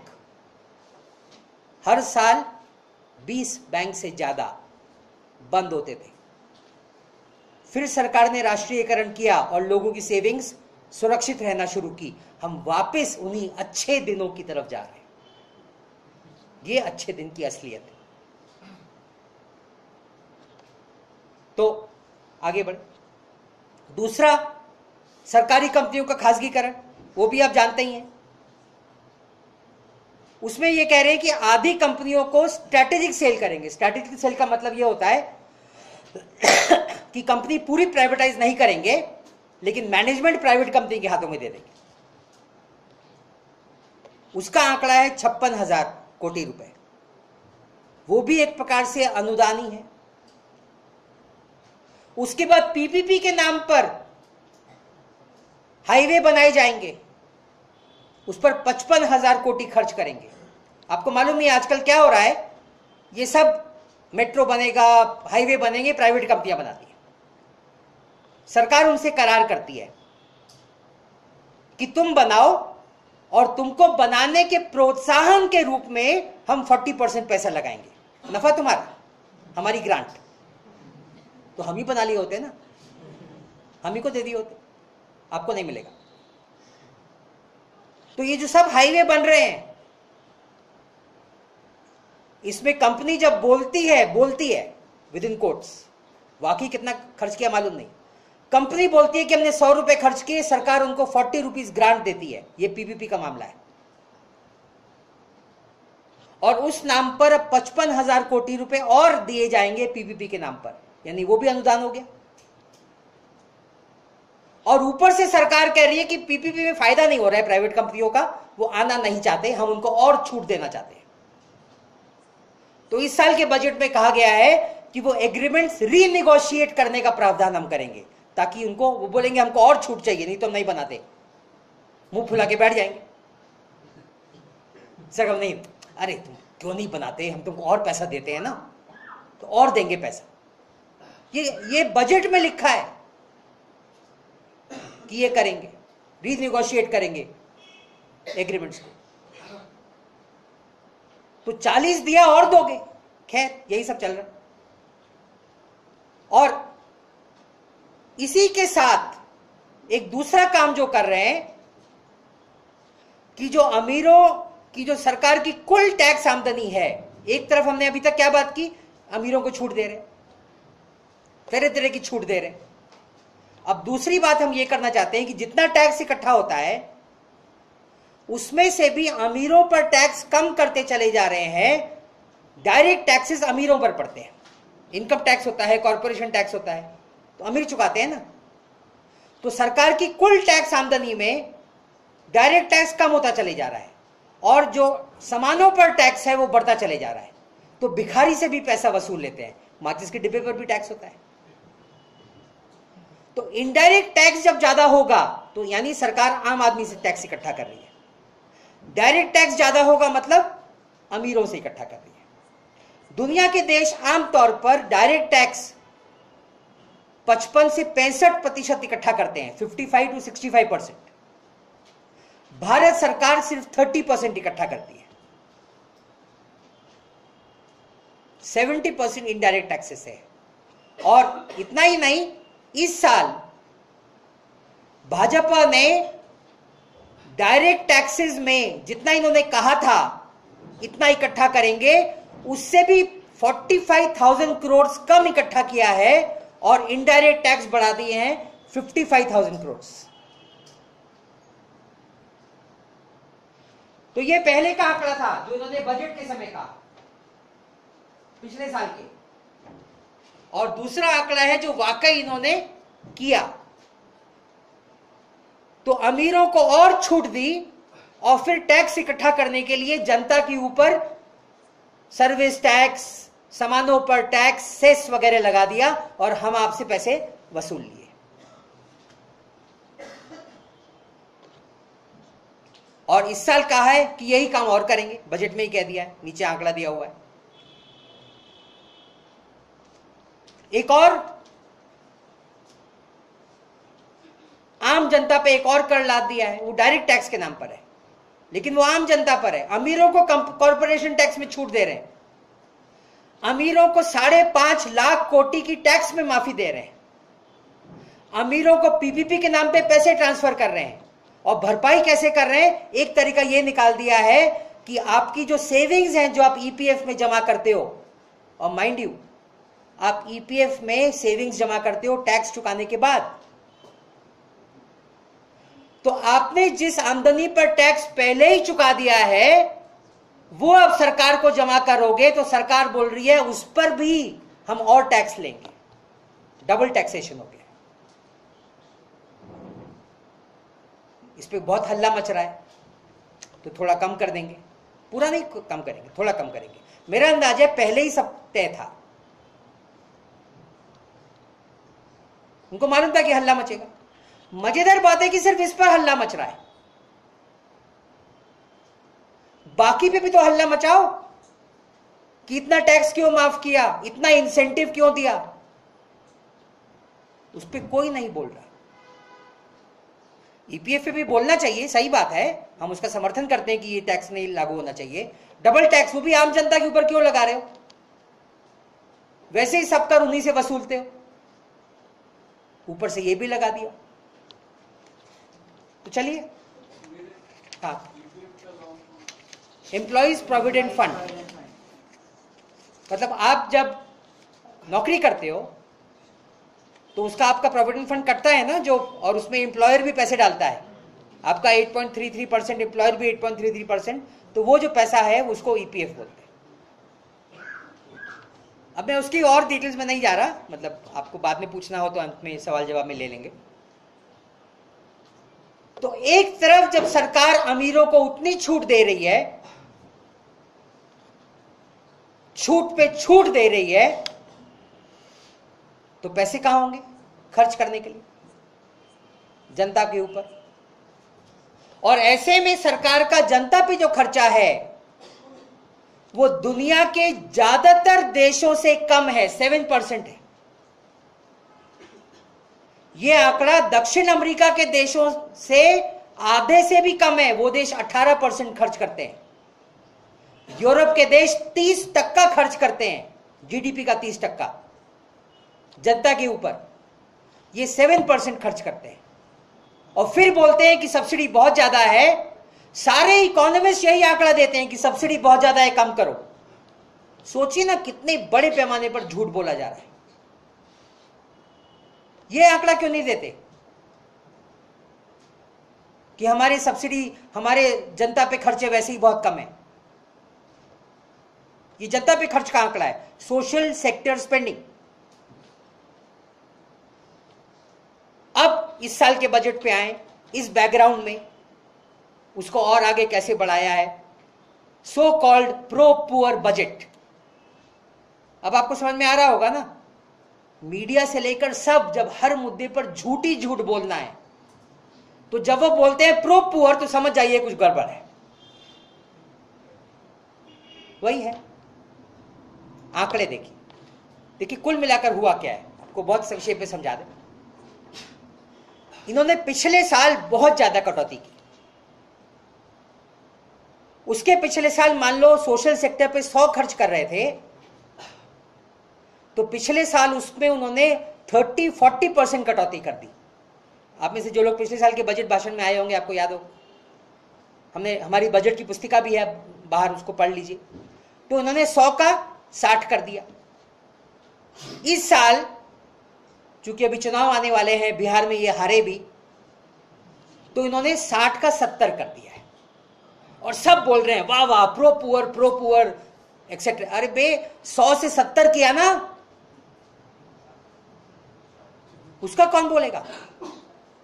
हर साल 20 बैंक से ज्यादा बंद होते थे। फिर सरकार ने राष्ट्रीयकरण किया और लोगों की सेविंग्स सुरक्षित रहना शुरू की। हम वापस उन्हीं अच्छे दिनों की तरफ जा रहे हैं। ये अच्छे दिन की असलियत है। तो आगे बढ़े। दूसरा, सरकारी कंपनियों का खासगीकरण, वो भी आप जानते ही हैं। उसमें ये कह रहे हैं कि आधी कंपनियों को स्ट्रैटेजिक सेल करेंगे। स्ट्रैटेजिक सेल का मतलब ये होता है कि कंपनी पूरी प्राइवेटाइज नहीं करेंगे, लेकिन मैनेजमेंट प्राइवेट कंपनी के हाथों में दे देंगे। उसका आंकड़ा है 56,000 कोटी रुपए। वो भी एक प्रकार से अनुदान ही है। उसके बाद पीपीपी के नाम पर हाईवे बनाए जाएंगे, उस पर 55,000 कोटी खर्च करेंगे। आपको मालूम नहीं आजकल क्या हो रहा है, ये सब मेट्रो बनेगा, हाईवे बनेंगे, प्राइवेट कंपनियां बनाती है। सरकार उनसे करार करती है कि तुम बनाओ और तुमको बनाने के प्रोत्साहन के रूप में हम 40% पैसा लगाएंगे। नफा तुम्हारा, हमारी ग्रांट। तो हम ही बना लिए होते ना, हम ही को दे दिए होते, आपको नहीं मिलेगा। तो ये जो सब हाईवे बन रहे हैं, इसमें कंपनी जब बोलती है विद इन कोट्स, वाकई कितना खर्च किया मालूम नहीं। कंपनी बोलती है कि हमने 100 रुपए खर्च किए, सरकार उनको 40 रुपीज ग्रांट देती है। ये पीपीपी का मामला है। और उस नाम पर अब 55,000 कोटी रुपए और दिए जाएंगे पीपीपी के नाम पर, यानी वो भी अनुदान हो गया। और ऊपर से सरकार कह रही है कि पीपीपी में फायदा नहीं हो रहा है प्राइवेट कंपनियों का, वो आना नहीं चाहते, हम उनको और छूट देना चाहते हैं। तो इस साल के बजट में कहा गया है कि वो एग्रीमेंट्स रीनिगोशिएट करने का प्रावधान हम करेंगे, ताकि उनको, वो बोलेंगे हमको और छूट चाहिए, नहीं तो हम नहीं बनाते, मुंह फुला के बैठ जाएंगे। सर हम नहीं, अरे तुम क्यों नहीं बनाते, हम तुमको और पैसा देते हैं ना, तो और देंगे पैसा। ये बजट में लिखा है कि ये करेंगे, रीनिगोशिएट करेंगे एग्रीमेंट्स को। तो 40 दिया और दोगे, खैर यही सब चल रहा है। और इसी के साथ एक दूसरा काम जो कर रहे हैं कि जो अमीरों की जो सरकार की कुल टैक्स आमदनी है, एक तरफ हमने अभी तक क्या बात की, अमीरों को छूट दे रहे, तरह तरह की छूट दे रहे। अब दूसरी बात हम ये करना चाहते हैं कि जितना टैक्स इकट्ठा होता है उसमें से भी अमीरों पर टैक्स कम करते चले जा रहे हैं। डायरेक्ट टैक्सेस अमीरों पर पड़ते हैं, इनकम टैक्स होता है, कॉर्पोरेशन टैक्स होता है, तो अमीर चुकाते हैं ना। तो सरकार की कुल टैक्स आमदनी में डायरेक्ट टैक्स कम होता चले जा रहा है और जो सामानों पर टैक्स है वो बढ़ता चले जा रहा है। तो भिखारी से भी पैसा वसूल लेते हैं, माचिस के डिब्बे पर भी टैक्स होता है। तो इनडायरेक्ट टैक्स जब ज्यादा होगा तो यानी सरकार आम आदमी से टैक्स इकट्ठा कर रही है, डायरेक्ट टैक्स ज्यादा होगा मतलब अमीरों से इकट्ठा कर रही है। दुनिया के देश आमतौर पर डायरेक्ट टैक्स 55 से 65% इकट्ठा करते हैं, 55 to 65%। भारत सरकार सिर्फ 30% इकट्ठा करती है, 70% इनडायरेक्ट टैक्सेस है। और इतना ही नहीं, इस साल भाजपा ने डायरेक्ट टैक्सेस में जितना इन्होंने कहा था इतना इकट्ठा करेंगे, उससे भी 45,000 करोड़ कम इकट्ठा किया है और इनडायरेक्ट टैक्स बढ़ा दिए हैं 55,000 करोड़। तो ये पहले का आंकड़ा था जो इन्होंने बजट के समय कहा, पिछले साल के। और दूसरा आंकड़ा है जो वाकई इन्होंने किया। तो अमीरों को और छूट दी और फिर टैक्स इकट्ठा करने के लिए जनता के ऊपर सर्विस टैक्स, सामानों पर टैक्स, सेस वगैरह लगा दिया और हम आपसे पैसे वसूल लिए। और इस साल कहा है कि यही काम और करेंगे, बजट में ही कह दिया है, नीचे आंकड़ा दिया हुआ है। एक और आम जनता पे एक और कर लाद दिया है, वो डायरेक्ट टैक्स के नाम पर है, लेकिन वो आम जनता पर है। अमीरों को कॉर्पोरेशन टैक्स में छूट दे रहे हैं, अमीरों को 5.5 लाख कोटी की टैक्स में माफी दे रहे हैं, अमीरों को पीपीपी के नाम पे पैसे ट्रांसफर कर रहे हैं। और भरपाई कैसे कर रहे हैं? एक तरीका ये निकाल दिया है कि आपकी जो सेविंग्स हैं जो आप ईपीएफ में जमा करते हो, और माइंड यू आप ईपीएफ में सेविंग्स जमा करते हो टैक्स चुकाने के बाद, तो आपने जिस आमदनी पर टैक्स पहले ही चुका दिया है वो अब सरकार को जमा करोगे, तो सरकार बोल रही है उस पर भी हम और टैक्स लेंगे। डबल टैक्सेशन हो गया। इस पे बहुत हल्ला मच रहा है, तो थोड़ा कम कर देंगे, पूरा नहीं कम करेंगे, थोड़ा कम करेंगे। मेरा अंदाजा है पहले ही सब तय था, उनको मालूम था कि हल्ला मचेगा। मजेदार बात है कि सिर्फ इस पर हल्ला मच रहा है, बाकी पे भी तो हल्ला मचाओ कि इतना टैक्स क्यों माफ किया, इतना इंसेंटिव क्यों दिया, उस पर कोई नहीं बोल रहा। ईपीएफ पे भी बोलना चाहिए, सही बात है, हम उसका समर्थन करते हैं कि ये टैक्स नहीं लागू होना चाहिए। डबल टैक्स वो भी आम जनता के ऊपर क्यों लगा रहे हो? वैसे ही सब कर उन्हीं से वसूलते हो, ऊपर से ये भी लगा दिया। तो चलिए, हाँ, एम्प्लॉइज प्रोविडेंट फंड, मतलब आप जब नौकरी करते हो तो उसका आपका प्रोविडेंट फंड कटता है ना जो, और उसमें एम्प्लॉयर भी पैसे डालता है, आपका 8.33%, एम्प्लॉयर भी 8.33%, तो वो जो पैसा है उसको ईपीएफ बोलते हैं। अब मैं उसकी और डिटेल्स में नहीं जा रहा, मतलब आपको बाद में पूछना हो तो अंत में सवाल जवाब में ले लेंगे। तो एक तरफ जब सरकार अमीरों को उतनी छूट दे रही है, छूट पे छूट दे रही है, तो पैसे कहां होंगे खर्च करने के लिए? जनता के ऊपर। और ऐसे में सरकार का जनता पे जो खर्चा है वो दुनिया के ज्यादातर देशों से कम है, 7% है। यह आंकड़ा दक्षिण अमेरिका के देशों से आधे से भी कम है, वो देश 18% खर्च करते हैं। यूरोप के देश 30% खर्च करते हैं, जीडीपी का 30% जनता के ऊपर, ये 7% खर्च करते हैं। और फिर बोलते हैं कि सब्सिडी बहुत ज्यादा है। सारे इकोनॉमिस्ट यही आंकड़ा देते हैं कि सब्सिडी बहुत ज्यादा है, कम करो। सोचिए ना कितने बड़े पैमाने पर झूठ बोला जा रहा है। यह आंकड़ा क्यों नहीं देते कि हमारी सब्सिडी, हमारे जनता पे खर्चे वैसे ही बहुत कम है? ये जनता पे खर्च का आंकड़ा है, सोशल सेक्टर स्पेंडिंग। अब इस साल के बजट पे आए, इस बैकग्राउंड में उसको और आगे कैसे बढ़ाया है, so called pro poor budget. अब आपको समझ में आ रहा होगा ना, मीडिया से लेकर सब जब हर मुद्दे पर झूठी झूठ बोलना है, तो जब वो बोलते हैं प्रो पुअर तो समझ जाइए कुछ गड़बड़ है। वही है, आंकड़े देखिए, देखिए कुल मिलाकर हुआ क्या है, आपको बहुत संक्षेप में समझा दें। इन्होंने पिछले साल बहुत ज्यादा कटौती की, उसके पिछले साल मान लो सोशल सेक्टर पे 100 खर्च कर रहे थे, तो पिछले साल उसमें उन्होंने 30-40% कटौती कर दी। आप में से जो लोग पिछले साल के बजट भाषण में आए होंगे आपको याद हो, हमने, हमारी बजट की पुस्तिका भी है बाहर, उसको पढ़ लीजिए। तो उन्होंने 100 का 60 कर दिया। इस साल चूंकि अभी चुनाव आने वाले हैं, बिहार में ये हारे भी, तो इन्होंने 60 का 70 कर दिया है। और सब बोल रहे हैं वाह वाह, प्रो पुअर एक्सेट्रा। अरे बे, 100 से 70 किया ना, उसका कौन बोलेगा?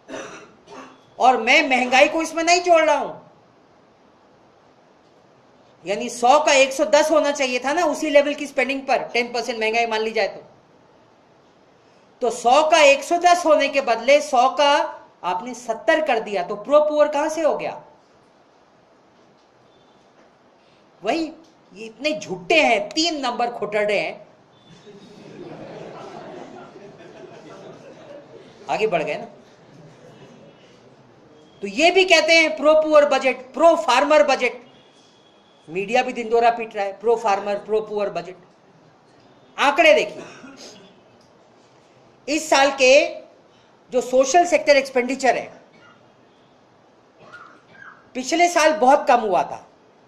और मैं महंगाई को इसमें नहीं जोड़ रहा हूं, यानी 100 का 110 होना चाहिए था ना उसी लेवल की स्पेंडिंग पर, 10% महंगाई मान ली जाए तो 100 का 110 होने के बदले 100 का आपने 70 कर दिया, तो प्रो पुअर कहां से हो गया? वही, ये इतने झूठे हैं, 3 नंबर खोटड़े हैं। आगे बढ़ गए ना। तो ये भी कहते हैं pro poor budget, pro farmer budget. Media भी दिनदोरा पीट रहा है, pro farmer, pro poor budget. आंकड़े देखिए, इस साल के जो सोशल सेक्टर एक्सपेंडिचर है, पिछले साल बहुत कम हुआ था,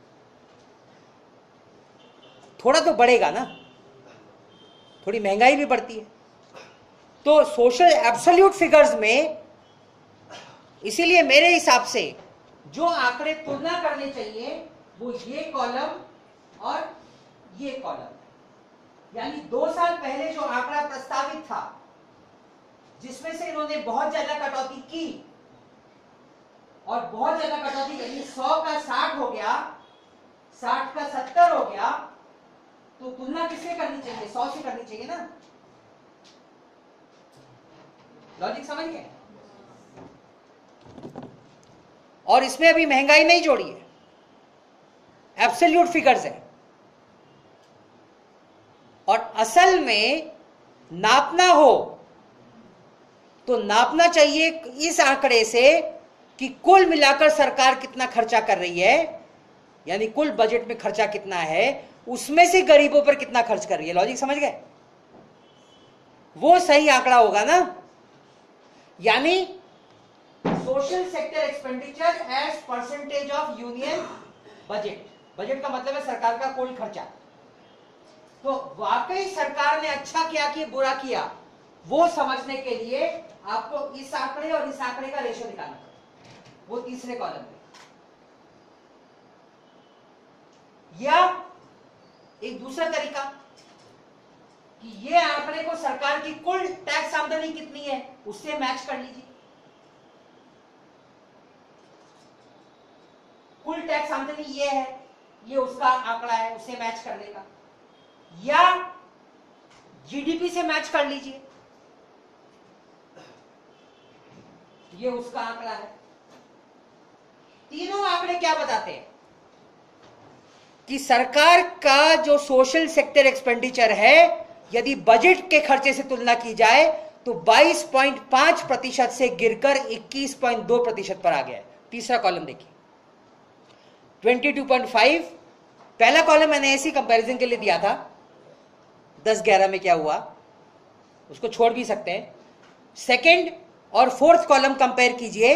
थोड़ा तो बढ़ेगा ना, थोड़ी महंगाई भी बढ़ती है। तो सोशल एब्सोल्यूट फिगर्स में, इसीलिए मेरे हिसाब से जो आंकड़े तुलना करने चाहिए वो ये कॉलम और ये कॉलम। यानी 2 साल पहले जो आंकड़ा प्रस्तावित था, जिसमें से इन्होंने बहुत ज्यादा कटौती की, और बहुत ज्यादा कटौती यानी 100 का 60 हो गया, 60 का 70 हो गया, तो तुलना किससे करनी चाहिए? 100 से करनी चाहिए ना। लॉजिक समझ गए? और इसमें अभी महंगाई नहीं जोड़ी है, एब्सोल्यूट फिगर्स है। और असल में नापना हो तो नापना चाहिए इस आंकड़े से कि कुल मिलाकर सरकार कितना खर्चा कर रही है, यानी कुल बजट में खर्चा कितना है, उसमें से गरीबों पर कितना खर्च कर रही है। लॉजिक समझ गए? वो सही आंकड़ा होगा ना। यानी social sector expenditure as percentage of union budget. Budget का मतलब है सरकार का कुल खर्चा। तो वाकई सरकार ने अच्छा किया कि बुरा किया, वो समझने के लिए आपको इस आंकड़े और इस आंकड़े का रेशियो निकालना पड़ेगा, वो तीसरे कॉलम में। या एक दूसरा तरीका कि ये आंकड़े को सरकार की कुल टैक्स आमदनी कितनी है उससे मैच कर लीजिए। कुल टैक्स आमदनी ये है, ये उसका आंकड़ा है, उससे मैच कर लेगा। या जीडीपी से मैच कर लीजिए, ये उसका आंकड़ा है। तीनों आंकड़े क्या बताते हैं कि सरकार का जो सोशल सेक्टर एक्सपेंडिचर है, यदि बजट के खर्चे से तुलना की जाए तो 22.5% से गिरकर 21.2% पर आ गया है। तीसरा कॉलम देखिए, 22.5। पहला कॉलम मैंने ऐसी कंपैरिजन के लिए दिया था, 10-11 में क्या हुआ, उसको छोड़ भी सकते हैं। सेकंड और फोर्थ कॉलम कंपेयर कीजिए,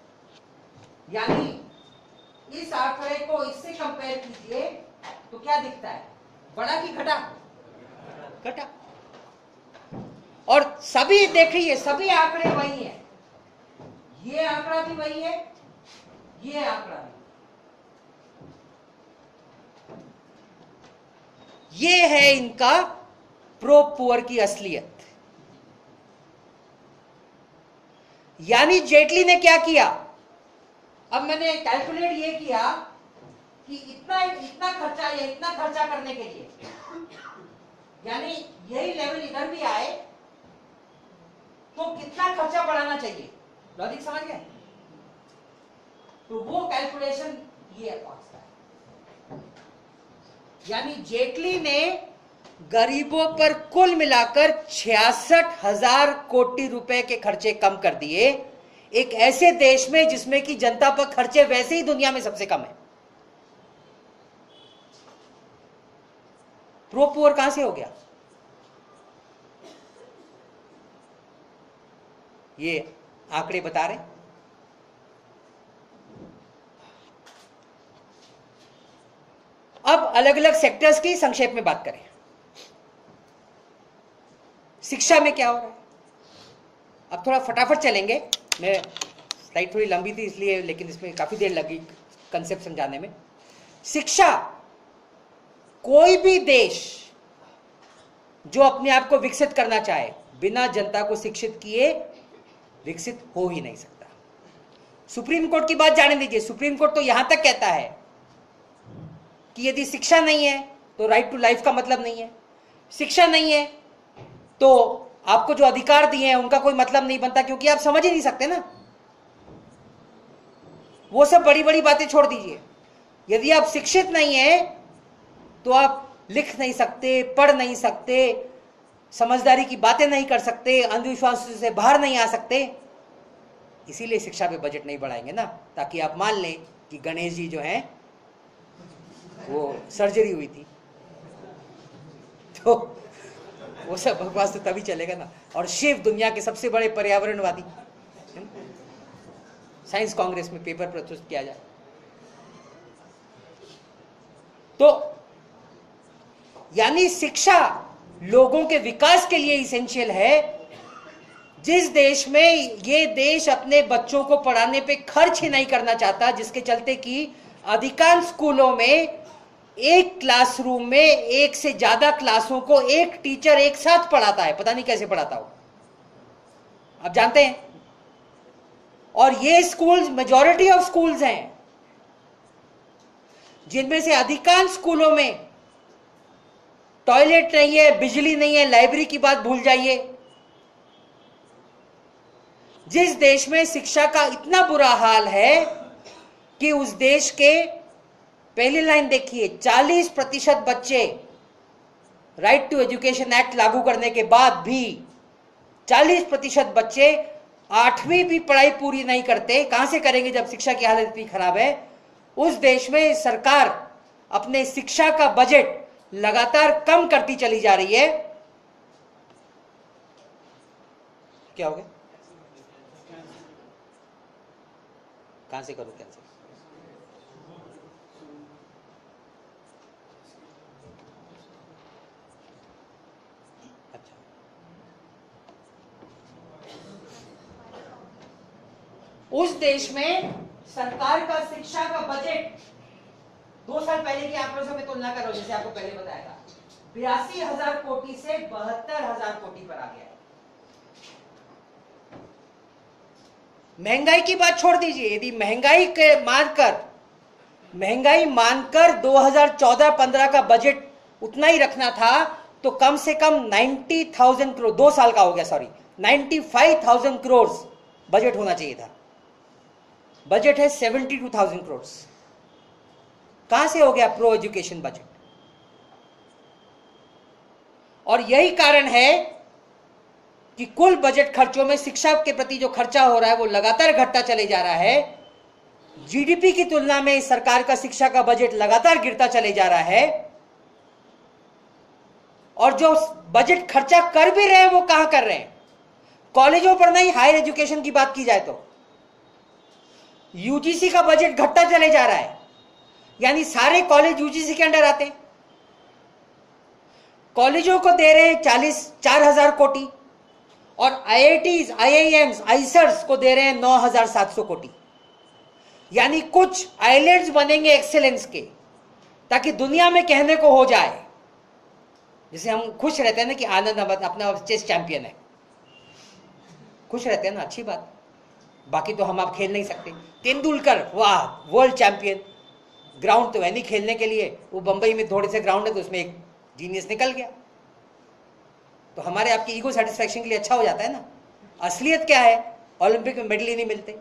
यानी इस आंकड़े को इससे कंपेयर कीजिए तो क्या दिखता है, बड़ा कि घटा? घटा। और सभी देखिए, सभी आंकड़े वही है, ये आंकड़ा भी वही है, ये आंकड़ा भी। ये है इनका प्रो पुअर की असलियत। यानी जेटली ने क्या किया, अब मैंने कैलकुलेट ये किया कि इतना इतना खर्चा या इतना खर्चा करने के लिए, यानी यही लेवल इधर भी आए तो कितना खर्चा बढ़ाना चाहिए। लॉजिक समझ गए? तो वो कैलकुलेशन ये पहुंचता है। यानी जेटली ने गरीबों पर कुल मिलाकर 66,000 कोटि रुपए के खर्चे कम कर दिए, एक ऐसे देश में जिसमें कि जनता पर खर्चे वैसे ही दुनिया में सबसे कम है। प्रो पुअर कहां से हो गया? ये आंकड़े बता रहे। अब अलग अलग सेक्टर्स की संक्षेप में बात करें। शिक्षा में क्या हो रहा है, अब थोड़ा फटाफट चलेंगे, मैं स्लाइड थोड़ी लंबी थी इसलिए, लेकिन इसमें काफी देर लगी कंसेप्ट समझाने में। शिक्षा, कोई भी देश जो अपने आप को विकसित करना चाहे, बिना जनता को शिक्षित किए विकसित हो ही नहीं सकता। सुप्रीम कोर्ट की बात जाने दीजिए, सुप्रीम कोर्ट तो यहां तक कहता है कि यदि शिक्षा नहीं है तो राइट टू लाइफ का मतलब नहीं है, शिक्षा नहीं है तो आपको जो अधिकार दिए हैं उनका कोई मतलब नहीं बनता, क्योंकि आप समझ ही नहीं सकते ना। वो सब बड़ी बड़ी बातें छोड़ दीजिए। यदि आप शिक्षित नहीं है तो आप लिख नहीं सकते, पढ़ नहीं सकते, समझदारी की बातें नहीं कर सकते, अंधविश्वास से बाहर नहीं आ सकते। इसीलिए शिक्षा पे बजट नहीं बढ़ाएंगे ना, ताकि आप मान लें कि गणेश जी जो हैं वो सर्जरी हुई थी, तो वो सब बकवास तो तभी चलेगा ना। और शिव दुनिया के सबसे बड़े पर्यावरणवादी, साइंस कांग्रेस में पेपर प्रस्तुत किया जाए। तो यानी शिक्षा लोगों के विकास के लिए इसेंशियल है। जिस देश में ये देश अपने बच्चों को पढ़ाने पे खर्च ही नहीं करना चाहता, जिसके चलते कि अधिकांश स्कूलों में एक क्लासरूम में एक से ज्यादा क्लासों को एक टीचर एक साथ पढ़ाता है, पता नहीं कैसे पढ़ाता हो, आप जानते हैं। और ये स्कूल्स, मेजॉरिटी ऑफ स्कूल्स हैं जिनमें से अधिकांश स्कूलों में टॉयलेट नहीं है, बिजली नहीं है, लाइब्रेरी की बात भूल जाइए। जिस देश में शिक्षा का इतना बुरा हाल है कि उस देश के, पहली लाइन देखिए, 40% बच्चे राइट टू एजुकेशन एक्ट लागू करने के बाद भी 40% बच्चे 8वीं भी पढ़ाई पूरी नहीं करते। कहां से करेंगे जब शिक्षा की हालत इतनी खराब है। उस देश में सरकार अपने शिक्षा का बजट लगातार कम करती चली जा रही है। क्या हो गया? कहां से करूं कैंसिल? अच्छा, उस देश में सरकार का शिक्षा का बजट 2 साल पहले की आंकड़ों से मैं तुलना कर रहा हूं, जैसे आपको पहले बताया था, 82,000 कोटी से 72,000 कोटी पर आ गया है। महंगाई की बात छोड़ दीजिए, यदि महंगाई मानकर 2014-15 का बजट उतना ही रखना था तो कम से कम 90,000 करोड़, 2 साल का हो गया, सॉरी, 95,000 करोड़ बजट होना चाहिए था। बजट है 72,000 करोड़। कहां से हो गया प्रो एजुकेशन बजट? और यही कारण है कि कुल बजट खर्चों में शिक्षा के प्रति जो खर्चा हो रहा है वो लगातार घटता चले जा रहा है। जीडीपी की तुलना में सरकार का शिक्षा का बजट लगातार गिरता चले जा रहा है। और जो बजट खर्चा कर भी रहे हैं वो कहां कर रहे हैं? कॉलेजों पर नहीं, हायर एजुकेशन की बात की जाए तो यूजीसी का बजट घटता चले जा रहा है, यानी सारे कॉलेज यूजीसी के अंडर आते हैं। कॉलेजों को दे रहे हैं 4,000 कोटी और आईआईटीज, आईआईएम्स, आईसर्स को दे रहे हैं 9,700 कोटी। यानी कुछ आइलैंड्स बनेंगे एक्सेलेंस के, ताकि दुनिया में कहने को हो जाए, जैसे हम खुश रहते हैं ना कि आनंद अपना चेस चैंपियन है, खुश रहते हैं ना, अच्छी बात। बाकी तो हम आप खेल नहीं सकते। तेंदुलकर, वाह, वर्ल्ड चैंपियन, ग्राउंड तो है नहीं खेलने के लिए, वो बंबई में थोड़े से ग्राउंड है तो उसमें एक जीनियस निकल गया, तो हमारे आपकी ईगो सेटिस्फैक्शन के लिए अच्छा हो जाता है ना। असलियत क्या है? ओलंपिक में मेडल ही नहीं मिलते,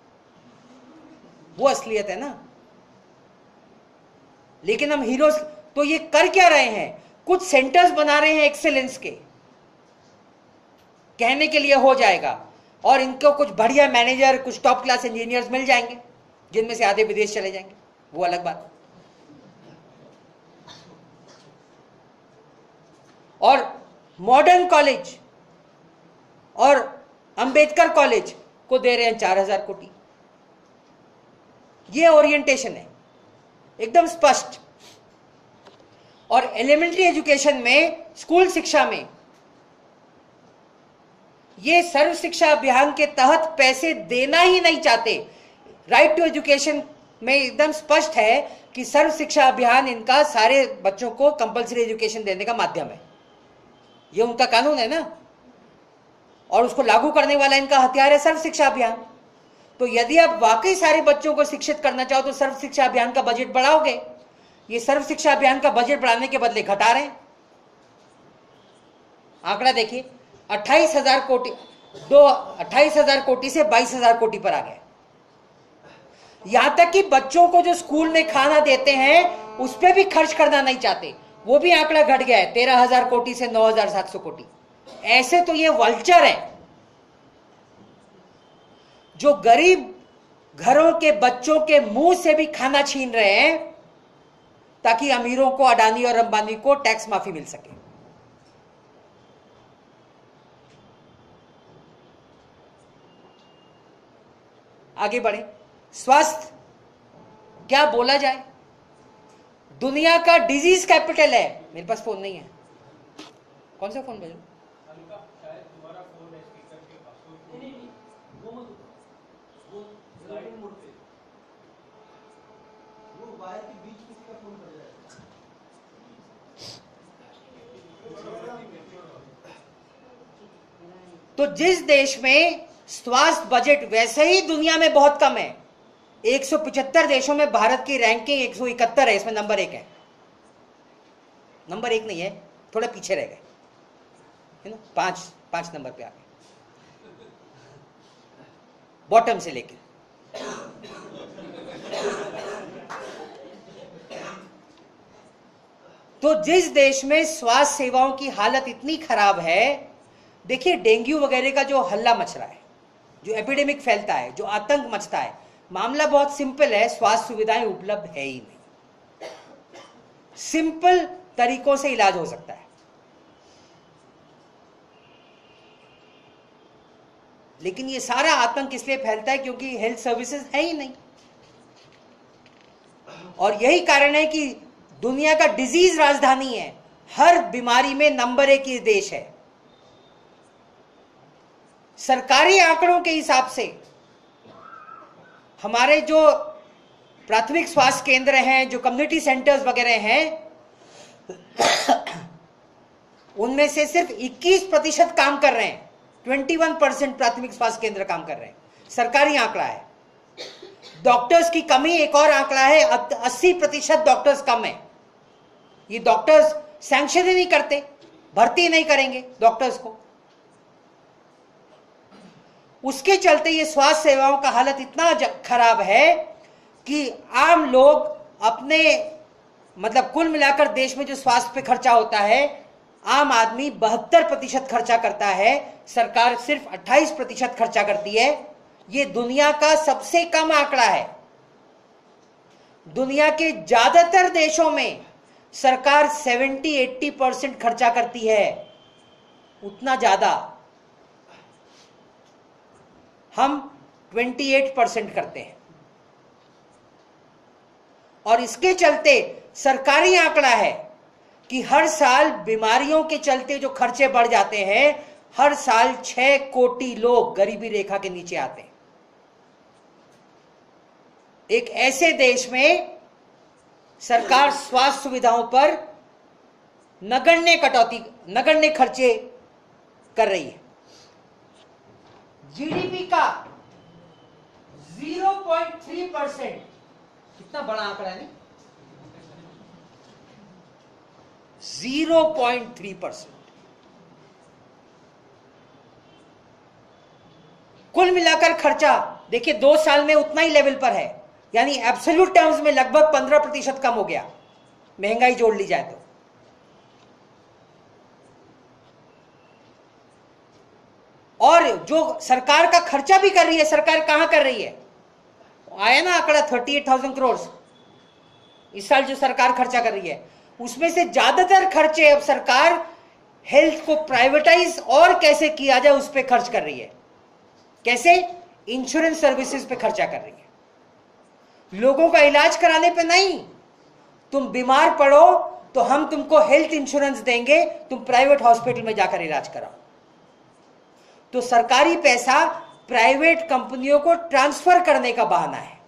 वो असलियत है ना। लेकिन हम हीरोज तो ये कर क्या रहे हैं? कुछ सेंटर्स बना रहे हैं एक्सेलेंस के, कहने के लिए हो जाएगा, और इनको कुछ बढ़िया मैनेजर, कुछ टॉप क्लास इंजीनियर्स मिल जाएंगे, जिनमें से आधे विदेश चले जाएंगे, वो अलग बात। और मॉडर्न कॉलेज और अंबेडकर कॉलेज को दे रहे हैं 4,000 कोटी। ये ओरिएंटेशन है एकदम स्पष्ट। और एलिमेंट्री एजुकेशन में, स्कूल शिक्षा में, ये सर्व शिक्षा अभियान के तहत पैसे देना ही नहीं चाहते। राइट टू एजुकेशन में एकदम स्पष्ट है कि सर्व शिक्षा अभियान इनका सारे बच्चों को कंपलसरी एजुकेशन देने का माध्यम है, ये उनका कानून है ना, और उसको लागू करने वाला इनका हथियार है सर्व शिक्षा अभियान। तो यदि आप वाकई सारे बच्चों को शिक्षित करना चाहो तो सर्व शिक्षा अभियान का बजट बढ़ाओगे, ये सर्व शिक्षा अभियान का बजट बढ़ाने के बदले घटा रहे हैं। आंकड़ा देखिए, 28,000 कोटी 28,000 कोटी से 22,000 कोटी पर आ गए। यहां तक कि बच्चों को जो स्कूल में खाना देते हैं उस पर भी खर्च करना नहीं चाहते, वो भी आंकड़ा घट गया है 13,000 कोटी से 9,700 कोटी। ऐसे तो ये वल्चर है जो गरीब घरों के बच्चों के मुंह से भी खाना छीन रहे हैं ताकि अमीरों को, अडानी और अंबानी को टैक्स माफी मिल सके। आगे बढ़े। स्वास्थ्य क्या बोला जाए, दुनिया का डिजीज कैपिटल है। मेरे पास फोन नहीं है, कौन सा फोन भेजूं? तो जिस देश में स्वास्थ्य बजट वैसे ही दुनिया में बहुत कम है, 175 देशों में भारत की रैंकिंग 171 है, इसमें नंबर 1 है। नंबर 1 नहीं है, थोड़ा पीछे रह गए, है ना, 5 नंबर पे आ गए बॉटम से लेके। तो जिस देश में स्वास्थ्य सेवाओं की हालत इतनी खराब है, देखिए डेंगू वगैरह का जो हल्ला मच रहा है, जो एपिडेमिक फैलता है, जो आतंक मचता है, मामला बहुत सिंपल है, स्वास्थ्य सुविधाएं उपलब्ध है ही नहीं। सिंपल तरीकों से इलाज हो सकता है, लेकिन ये सारा आतंक इसलिए फैलता है क्योंकि हेल्थ सर्विसेज है ही नहीं। और यही कारण है कि दुनिया का डिजीज राजधानी है, हर बीमारी में नंबर 1 ये देश है। सरकारी आंकड़ों के हिसाब से हमारे जो प्राथमिक स्वास्थ्य केंद्र हैं, जो कम्युनिटी सेंटर्स वगैरह हैं, उनमें से सिर्फ 21% काम कर रहे हैं। 21% प्राथमिक स्वास्थ्य केंद्र काम कर रहे हैं, सरकारी आंकड़ा है। डॉक्टर्स की कमी एक और आंकड़ा है, 80% डॉक्टर्स कम है। ये डॉक्टर्स सैंक्शन ही नहीं करते, भर्ती नहीं करेंगे डॉक्टर्स को। उसके चलते ये स्वास्थ्य सेवाओं का हालत इतना खराब है कि आम लोग अपने, मतलब कुल मिलाकर देश में जो स्वास्थ्य पे खर्चा होता है, आम आदमी 72% खर्चा करता है, सरकार सिर्फ 28% खर्चा करती है। ये दुनिया का सबसे कम आंकड़ा है। दुनिया के ज्यादातर देशों में सरकार 70-80% खर्चा करती है, उतना ज्यादा हम 28% करते हैं। और इसके चलते सरकारी आंकड़ा है कि हर साल बीमारियों के चलते जो खर्चे बढ़ जाते हैं, हर साल 6 कोटी लोग गरीबी रेखा के नीचे आते हैं। एक ऐसे देश में सरकार स्वास्थ्य सुविधाओं पर नगण्य खर्चे कर रही है। जीडीपी का 0.3%, कितना बड़ा आंकड़ा है, 0.3%। कुल मिलाकर खर्चा देखिए 2 साल में उतना ही लेवल पर है, यानी एब्सोल्यूट टर्म्स में लगभग 15% कम हो गया, महंगाई जोड़ ली जाए तो। और जो सरकार का खर्चा भी कर रही है, सरकार कहां कर रही है, आया ना आंकड़ा 38,000 करोड़ इस साल जो सरकार खर्चा कर रही है, उसमें से ज्यादातर खर्चे अब सरकार हेल्थ को प्राइवेटाइज और कैसे किया जाए उस पर खर्च कर रही है। कैसे? इंश्योरेंस सर्विसेज पे खर्चा कर रही है, लोगों का इलाज कराने पे नहीं। तुम बीमार पड़ो तो हम तुमको हेल्थ इंश्योरेंस देंगे, तुम प्राइवेट हॉस्पिटल में जाकर इलाज कराओ। तो सरकारी पैसा प्राइवेट कंपनियों को ट्रांसफर करने का बहाना है।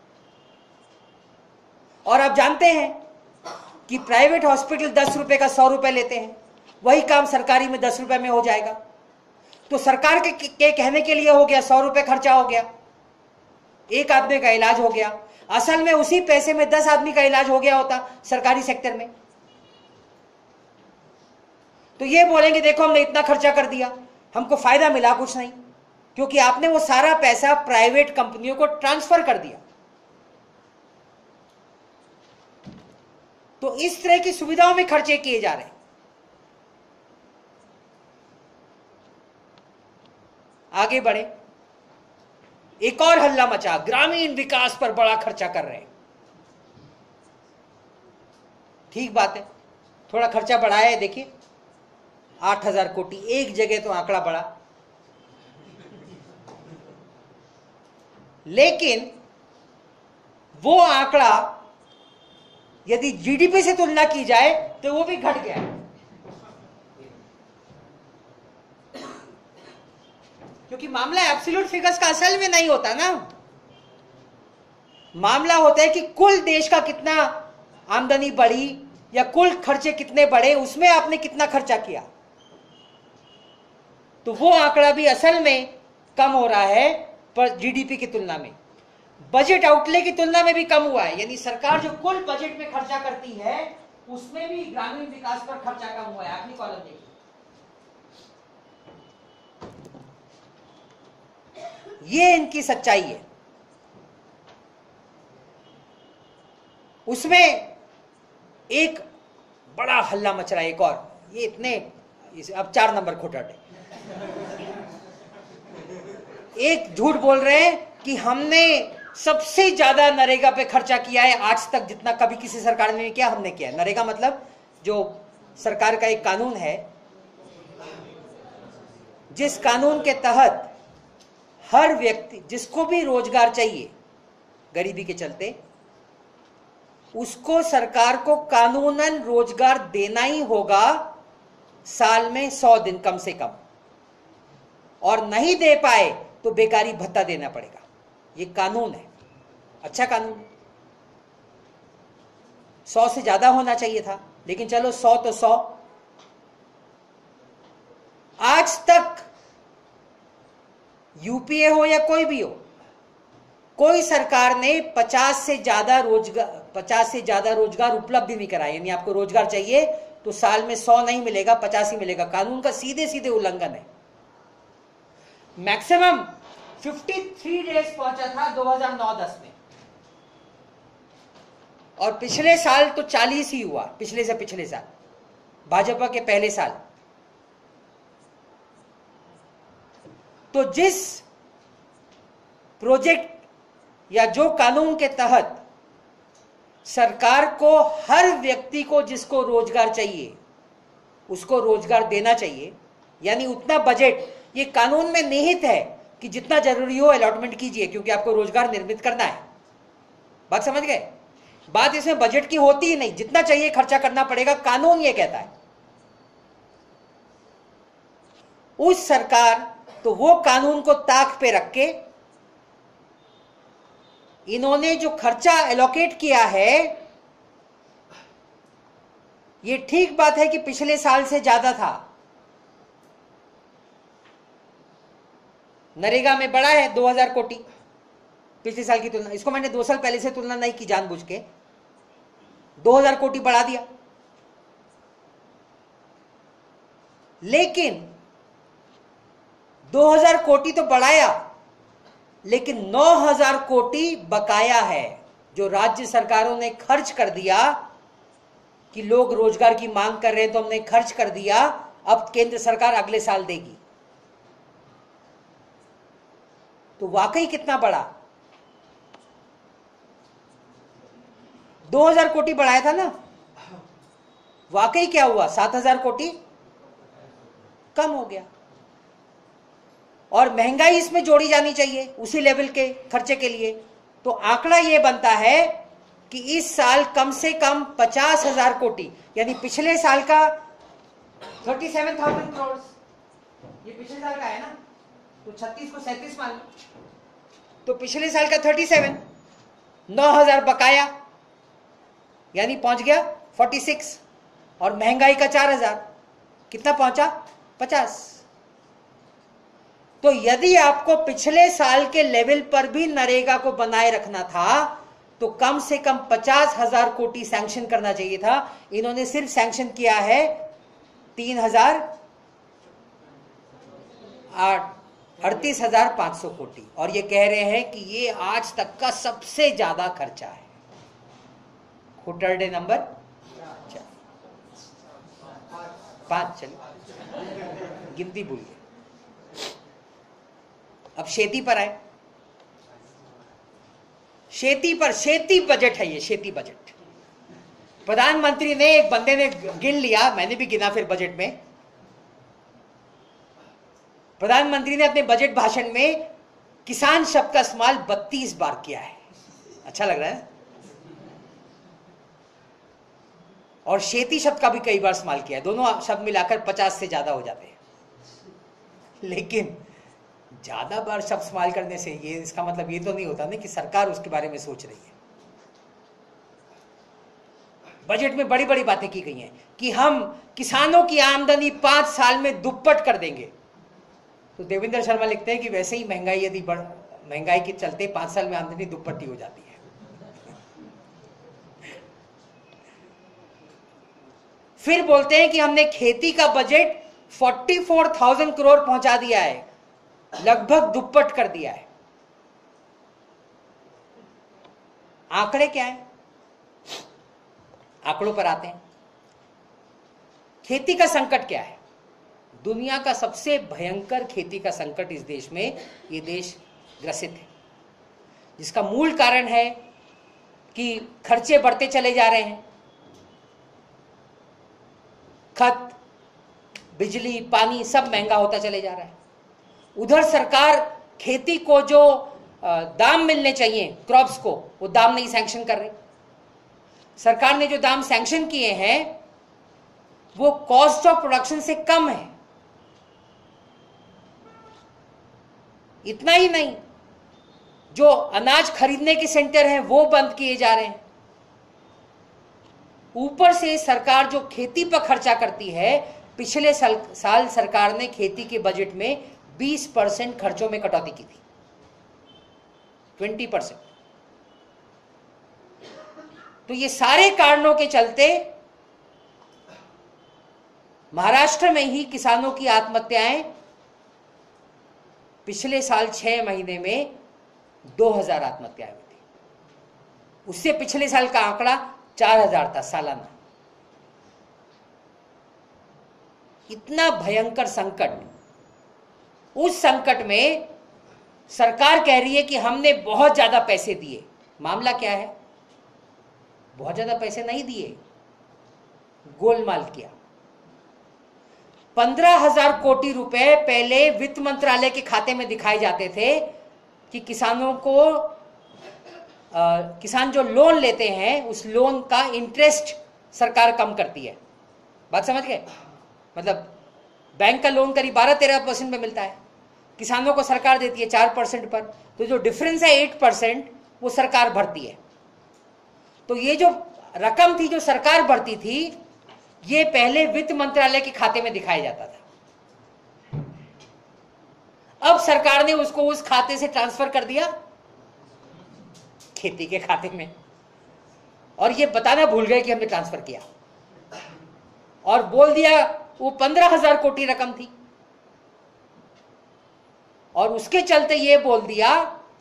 और आप जानते हैं कि प्राइवेट हॉस्पिटल 10 रुपए का 100 रुपए लेते हैं, वही काम सरकारी में 10 रुपए में हो जाएगा। तो सरकार के कहने के लिए हो गया, 100 रुपए खर्चा हो गया, एक आदमी का इलाज हो गया। असल में उसी पैसे में 10 आदमी का इलाज हो गया होता सरकारी सेक्टर में। तो ये बोलेंगे देखो हमने इतना खर्चा कर दिया, हमको फायदा मिला कुछ नहीं, क्योंकि आपने वो सारा पैसा प्राइवेट कंपनियों को ट्रांसफर कर दिया। तो इस तरह की सुविधाओं में खर्चे किए जा रहे हैं। आगे बढ़े, एक और हल्ला मचा, ग्रामीण विकास पर बड़ा खर्चा कर रहे हैं। ठीक बात है, थोड़ा खर्चा बढ़ाया है, देखिए 8,000 कोटी, एक जगह तो आंकड़ा बढ़ा, लेकिन वो आंकड़ा यदि जीडीपी से तुलना की जाए तो वो भी घट गया है। क्योंकि मामला एब्सोल्यूट फिगर्स का असल में नहीं होता ना, मामला होता है कि कुल देश का कितना आमदनी बढ़ी या कुल खर्चे कितने बढ़े, उसमें आपने कितना खर्चा किया। तो वो आंकड़ा भी असल में कम हो रहा है पर जीडीपी की तुलना में, बजट आउटले की तुलना में भी कम हुआ है। यानी सरकार जो कुल बजट में खर्चा करती है उसमें भी ग्रामीण विकास पर खर्चा कम हुआ है। आखिरी कॉलम देखिए, ये इनकी सच्चाई है। उसमें एक बड़ा हल्ला मच रहा है, एक और, ये इतने, अब 4 नंबर खोटा है। एक झूठ बोल रहे हैं कि हमने सबसे ज्यादा नरेगा पे खर्चा किया है आज तक, जितना कभी किसी सरकार ने किया हमने किया। नरेगा मतलब जो सरकार का एक कानून है, जिस कानून के तहत हर व्यक्ति जिसको भी रोजगार चाहिए गरीबी के चलते, उसको सरकार को कानूनन रोजगार देना ही होगा साल में 100 दिन कम से कम, और नहीं दे पाए तो बेकारी भत्ता देना पड़ेगा। ये कानून है, अच्छा कानून। 100 से ज्यादा होना चाहिए था, लेकिन चलो 100 तो 100। आज तक यूपीए हो या कोई भी हो, कोई सरकार ने 50 से ज्यादा रोजगार उपलब्ध ही नहीं कराया। यानी आपको रोजगार चाहिए तो साल में 100 नहीं मिलेगा, 50 ही मिलेगा। कानून का सीधे सीधे उल्लंघन है। मैक्सिमम 53 डेज पहुंचा था 2009-10 में, और पिछले साल तो 40 ही हुआ, पिछले से पिछले साल, भाजपा के पहले साल। तो जिस प्रोजेक्ट या जो कानून के तहत सरकार को हर व्यक्ति को जिसको रोजगार चाहिए उसको रोजगार देना चाहिए, यानी उतना बजट ये कानून में निहित है कि जितना जरूरी हो अलॉटमेंट कीजिए, क्योंकि आपको रोजगार निर्मित करना है। बात समझ गए? बात इसमें बजट की होती ही नहीं, जितना चाहिए खर्चा करना पड़ेगा, कानून ये कहता है। उस सरकार तो वो कानून को ताक पे रख के इन्होंने जो खर्चा एलोकेट किया है, ये ठीक बात है कि पिछले साल से ज्यादा था, नरेगा में बढ़ा है 2000 कोटी पिछले साल की तुलना। इसको मैंने 2 साल पहले से तुलना नहीं की जानबूझ के, 2000 कोटी बढ़ा दिया। लेकिन 2000 कोटी तो बढ़ाया, लेकिन 9000 कोटी बकाया है जो राज्य सरकारों ने खर्च कर दिया कि लोग रोजगार की मांग कर रहे हैं तो हमने खर्च कर दिया, अब केंद्र सरकार अगले साल देगी। तो वाकई कितना बढ़ा? 2000 कोटी बढ़ाया था ना, वाकई क्या हुआ? 7000 कोटी कम हो गया। और महंगाई इसमें जोड़ी जानी चाहिए उसी लेवल के खर्चे के लिए। तो आंकड़ा यह बनता है कि इस साल कम से कम 50,000 कोटी, यानी पिछले साल का 37,000 करोड़, ये पिछले साल का है ना, तो 36 को 37 मान लो, तो पिछले साल का 37, 9,000 बकाया, यानी पहुंच गया 46, और महंगाई का 4,000, कितना पहुंचा? 50। तो यदि आपको पिछले साल के लेवल पर भी नरेगा को बनाए रखना था तो कम से कम 50,000 कोटी सैंक्शन करना चाहिए था। इन्होंने सिर्फ सैंक्शन किया है 38,500 कोटी, और ये कह रहे हैं कि ये आज तक का सबसे ज्यादा खर्चा है। खुटरडे नंबर 5, चलिए गिनती भूल गए। अब शेती पर आए। शेती बजट है ये, शेती बजट। प्रधानमंत्री ने, एक बंदे ने गिन लिया, मैंने भी गिना फिर बजट में। प्रधानमंत्री ने अपने बजट भाषण में किसान शब्द का इस्तेमाल 32 बार किया है। अच्छा लग रहा है। और शेती शब्द का भी कई बार इस्तेमाल किया है। दोनों शब्द मिलाकर 50 से ज्यादा हो जाते हैं। लेकिन ज्यादा बार शब्द इस्तेमाल करने से ये इसका मतलब ये तो नहीं होता ना कि सरकार उसके बारे में सोच रही है। बजट में बड़ी बड़ी बातें की गई हैं कि हम किसानों की आमदनी 5 साल में दुप्पट कर देंगे। तो देवेंद्र शर्मा लिखते हैं कि वैसे ही महंगाई यदि महंगाई के चलते 5 साल में आमदनी दुप्पट हो जाती है। फिर बोलते हैं कि हमने खेती का बजट 44,000 करोड़ पहुंचा दिया है, लगभग दुप्पट कर दिया है। आंकड़े क्या है? आंकड़ों पर आते हैं। खेती का संकट क्या है? दुनिया का सबसे भयंकर खेती का संकट इस देश में, ये देश ग्रसित है, जिसका मूल कारण है कि खर्चे बढ़ते चले जा रहे हैं। खत, बिजली, पानी सब महंगा होता चले जा रहा है। उधर सरकार खेती को जो दाम मिलने चाहिए क्रॉप्स को, वो दाम नहीं सैंक्शन कर रही। सरकार ने जो दाम सैंक्शन किए हैं वो कॉस्ट ऑफ प्रोडक्शन से कम है। इतना ही नहीं, जो अनाज खरीदने के सेंटर हैं वो बंद किए जा रहे हैं। ऊपर से सरकार जो खेती पर खर्चा करती है, पिछले साल सरकार ने खेती के बजट में 20% खर्चों में कटौती की थी, 20%। तो ये सारे कारणों के चलते महाराष्ट्र में ही किसानों की आत्महत्याएं पिछले साल 6 महीने में 2000 आत्महत्याएं हुई थी। उससे पिछले साल का आंकड़ा 4000 था सालाना। इतना भयंकर संकट, उस संकट में सरकार कह रही है कि हमने बहुत ज्यादा पैसे दिए। मामला क्या है? बहुत ज्यादा पैसे नहीं दिए, गोलमाल किया। 15,000 कोटी रुपए पहले वित्त मंत्रालय के खाते में दिखाए जाते थे कि किसानों को किसान जो लोन लेते हैं उस लोन का इंटरेस्ट सरकार कम करती है। बात समझ गए? मतलब बैंक का लोन करीब 12-13% पे मिलता है, किसानों को सरकार देती है 4% पर। तो जो डिफरेंस है 8% वो सरकार भरती है। तो ये जो रकम थी जो सरकार भरती थी, ये पहले वित्त मंत्रालय के खाते में दिखाया जाता था। अब सरकार ने उसको उस खाते से ट्रांसफर कर दिया खेती के खाते में, और ये बताना भूल गए कि हमने ट्रांसफर किया, और बोल दिया वो 15,000 कोटी रकम थी, और उसके चलते ये बोल दिया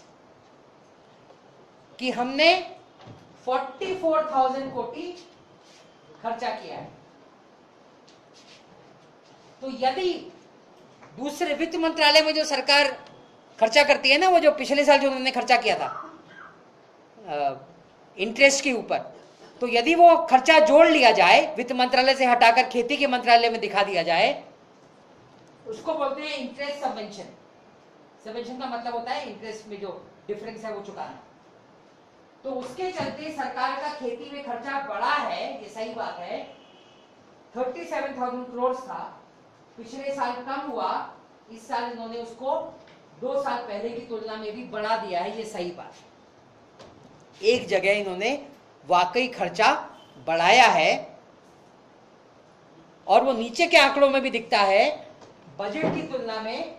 कि हमने 44,000 कोटी खर्चा किया है। तो यदि दूसरे वित्त मंत्रालय में जो सरकार खर्चा करती है ना, वो जो पिछले साल जो उन्होंने खर्चा किया था इंटरेस्ट के ऊपर, तो यदि वो खर्चा जोड़ लिया जाए, वित्त मंत्रालय से हटाकर खेती के मंत्रालय में दिखा दिया जाए, उसको बोलते हैं इंटरेस्ट सबवेंशन। सबवेंशन का मतलब होता है इंटरेस्ट में जो डिफरेंस है वो चुकाना। तो उसके चलते सरकार का खेती में खर्चा बढ़ा है, ये सही बात है। 37,000 करोड़ था, पिछले साल कम हुआ, इस साल इन्होंने उसको 2 साल पहले की तुलना में भी बढ़ा दिया है, ये सही बात है। एक जगह इन्होंने वाकई खर्चा बढ़ाया है, और वो नीचे के आंकड़ों में भी दिखता है। बजट की तुलना में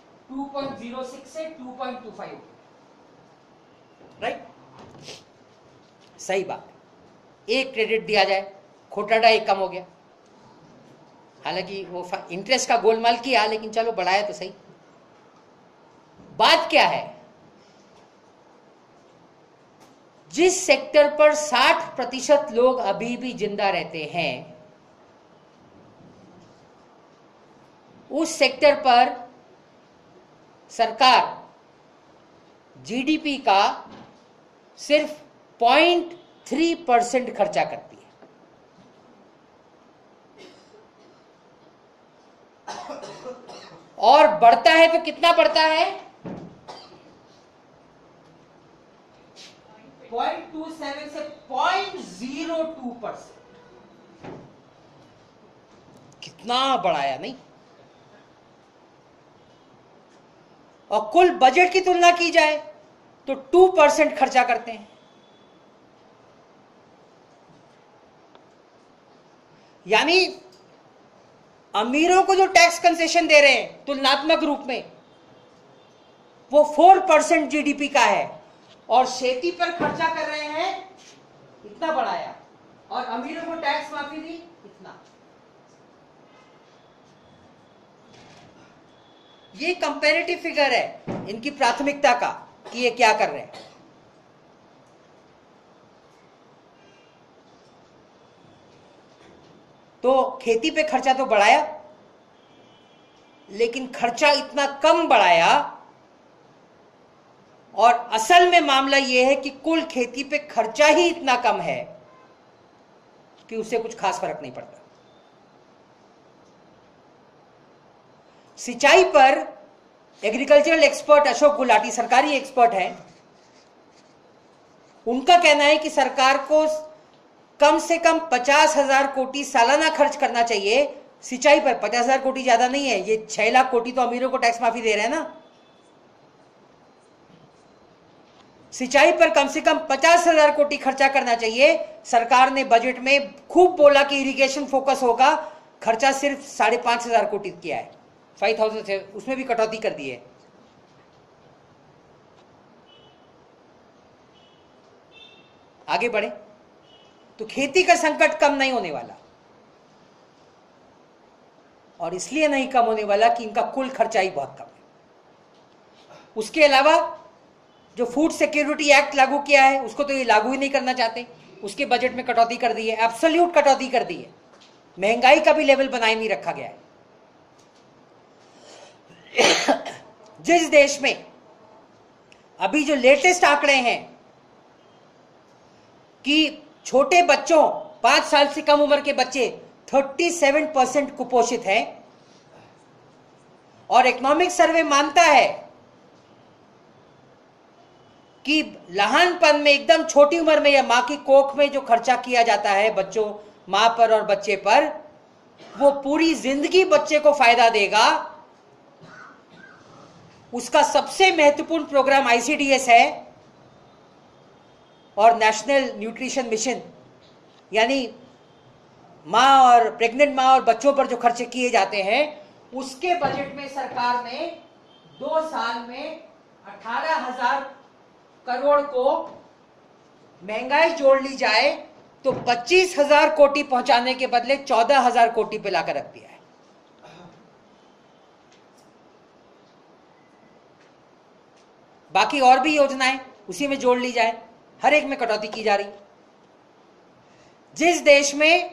2.06 से 2.25, राइट। सही बात है, एक क्रेडिट दिया जाए, खोटाड़ा एक कम हो गया। हालांकि वो इंटरेस्ट का गोलमाल किया, लेकिन चलो बढ़ाया तो सही। बात क्या है, जिस सेक्टर पर 60% लोग अभी भी जिंदा रहते हैं, उस सेक्टर पर सरकार जीडीपी का सिर्फ 0.3% खर्चा करती है। और बढ़ता है तो कितना बढ़ता है? 0.27 से 0.02%। कितना बढ़ाया नहीं? और कुल बजट की तुलना की जाए तो 2% खर्चा करते हैं। यानी अमीरों को जो टैक्स कंसेशन दे रहे हैं तुलनात्मक रूप में, वो 4% जीडीपी का है, और खेती पर खर्चा कर रहे हैं इतना बढ़ाया, और अमीरों को टैक्स माफी दी इतना। ये कंपैरेटिव फिगर है इनकी प्राथमिकता का कि ये क्या कर रहे हैं। तो खेती पे खर्चा तो बढ़ाया, लेकिन खर्चा इतना कम बढ़ाया, और असल में मामला यह है कि कुल खेती पे खर्चा ही इतना कम है कि उससे कुछ खास फर्क नहीं पड़ता। सिंचाई पर एग्रीकल्चरल एक्सपर्ट अशोक गुलाटी सरकारी एक्सपर्ट हैं, उनका कहना है कि सरकार को कम से कम 50,000 कोटी सालाना खर्च करना चाहिए सिंचाई पर। 50,000 कोटी ज्यादा नहीं है, ये 6 लाख कोटी तो अमीरों को टैक्स माफी दे रहे हैं ना। सिंचाई पर कम से कम 50,000 कोटी खर्चा करना चाहिए। सरकार ने बजट में खूब बोला कि इरिगेशन फोकस होगा, खर्चा सिर्फ 5,500 कोटी किया है, 5,000 से, उसमें भी कटौती कर दी है। आगे बढ़े तो खेती का संकट कम नहीं होने वाला, और इसलिए नहीं कम होने वाला कि इनका कुल खर्चा ही बहुत कम है। उसके अलावा जो फूड सिक्योरिटी एक्ट लागू किया है, उसको तो ये लागू ही नहीं करना चाहते, उसके बजट में कटौती कर दी है, एब्सोल्यूट कटौती कर दी है, महंगाई का भी लेवल बनाए नहीं रखा गया है। जिस देश में अभी जो लेटेस्ट आंकड़े हैं कि छोटे बच्चों, 5 साल से कम उम्र के बच्चे 37% कुपोषित हैं, और इकोनॉमिक सर्वे मानता है कि लहानपन में, एकदम छोटी उम्र में, या मां की कोख में जो खर्चा किया जाता है बच्चों, मां पर और बच्चे पर, वो पूरी जिंदगी बच्चे को फायदा देगा। उसका सबसे महत्वपूर्ण प्रोग्राम आईसीडीएस है, और नेशनल न्यूट्रिशन मिशन, यानी मां और प्रेग्नेंट मां और बच्चों पर जो खर्चे किए जाते हैं, उसके बजट में सरकार ने 2 साल में 18,000 करोड़ को महंगाई जोड़ ली जाए तो 25,000 कोटी पहुंचाने के बदले 14,000 कोटी पे लाकर रख दिया है। बाकी और भी योजनाएं उसी में जोड़ ली जाए, हर एक में कटौती की जा रही। जिस देश में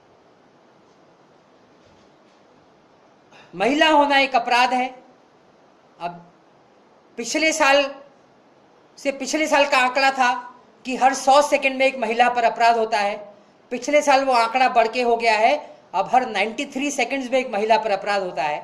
महिला होना एक अपराध है, अब पिछले साल का आंकड़ा था कि हर 100 सेकंड में एक महिला पर अपराध होता है। पिछले साल वो आंकड़ा बढ़ के हो गया है, अब हर 93 सेकंड्स में एक महिला पर अपराध होता है।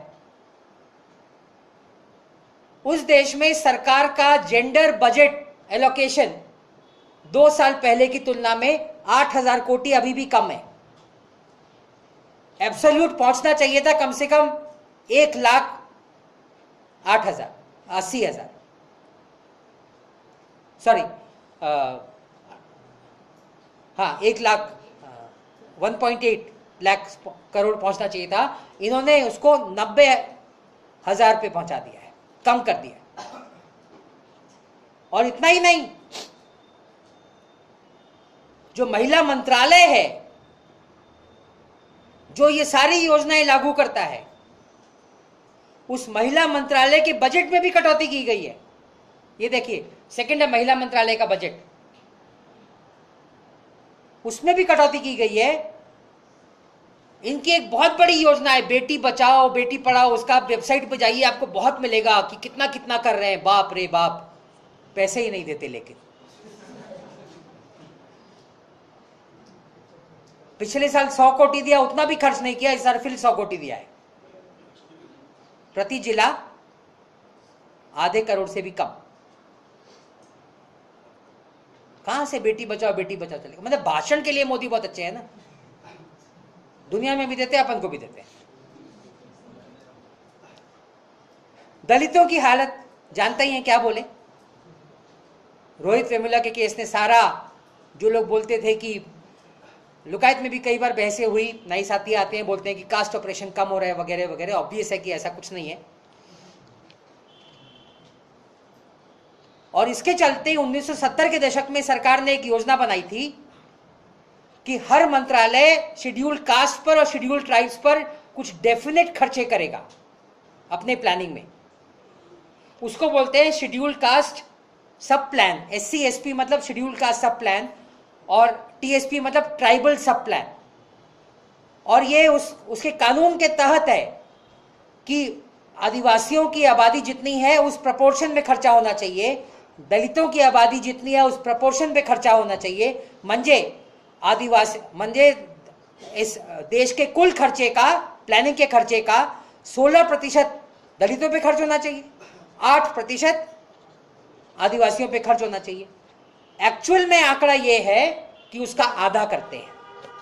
उस देश में सरकार का जेंडर बजट एलोकेशन 2 साल पहले की तुलना में 8,000 कोटी अभी भी कम है। एब्सोल्यूट पहुंचना चाहिए था कम से कम 1,08,000 सॉरी, हाँ 1.8 लाख करोड़ पहुंचना चाहिए था। इन्होंने उसको 90,000 पे पहुंचा दिया है, कम कर दिया। और इतना ही नहीं, जो महिला मंत्रालय है जो ये सारी योजनाएं लागू करता है, उस महिला मंत्रालय के बजट में भी कटौती की गई है। ये देखिए, सेकंड है महिला मंत्रालय का बजट, उसमें भी कटौती की गई है। इनकी एक बहुत बड़ी योजना है बेटी बचाओ बेटी पढ़ाओ, उसका वेबसाइट पे जाइए, आपको बहुत मिलेगा कि कितना कितना कर रहे हैं। बाप रे बाप, पैसे ही नहीं देते। लेकिन पिछले साल 100 कोटी दिया, उतना भी खर्च नहीं किया। इस साल फिर 100 कोटी दिया है, प्रति जिला आधे करोड़ से भी कम। कहां से बेटी बचाओ चलेगा? मतलब भाषण के लिए मोदी बहुत अच्छे हैं ना, दुनिया में भी देते हैं, अपन को भी देते हैं। दलितों की हालत जानते ही हैं, क्या बोले। रोहित वेमुला के केस ने सारा, जो लोग बोलते थे कि लुकायत में भी कई बार बहसें हुई, नए साथी आते हैं बोलते हैं कि कास्ट ऑपरेशन कम हो रहा है वगैरह वगैरह। ऑब्वियस है कि ऐसा कुछ नहीं है। और इसके चलते 1970 के दशक में सरकार ने एक योजना बनाई थी कि हर मंत्रालय शेड्यूल्ड कास्ट पर और शेड्यूल्ड ट्राइब्स पर कुछ डेफिनेट खर्चे करेगा अपने प्लानिंग में। उसको बोलते हैं scheduled caste sub plan. SC SP मतलब शेड्यूल्ड कास्ट सब प्लान, और TSP मतलब ट्राइबल सब प्लान। और ये उसके कानून के तहत है कि आदिवासियों की आबादी जितनी है उस प्रपोर्शन में खर्चा होना चाहिए, दलितों की आबादी जितनी है उस प्रपोर्शन में खर्चा होना चाहिए। म्हणजे इस देश के कुल खर्चे का, प्लानिंग के खर्चे का 16% दलितों पे खर्च होना चाहिए, 8% आदिवासियों पे खर्च होना चाहिए। एक्चुअल में आंकड़ा यह है कि उसका आधा करते हैं।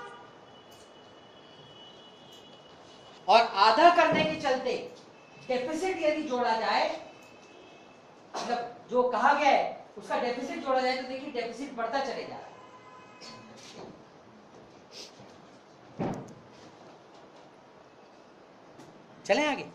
और आधा करने के चलते डेफिसिट यदि जोड़ा जाए, मतलब जो कहा गया है उसका डेफिसिट जोड़ा जाए, तो देखिए डेफिसिट बढ़ता चले जा रहा है। चलें आगे।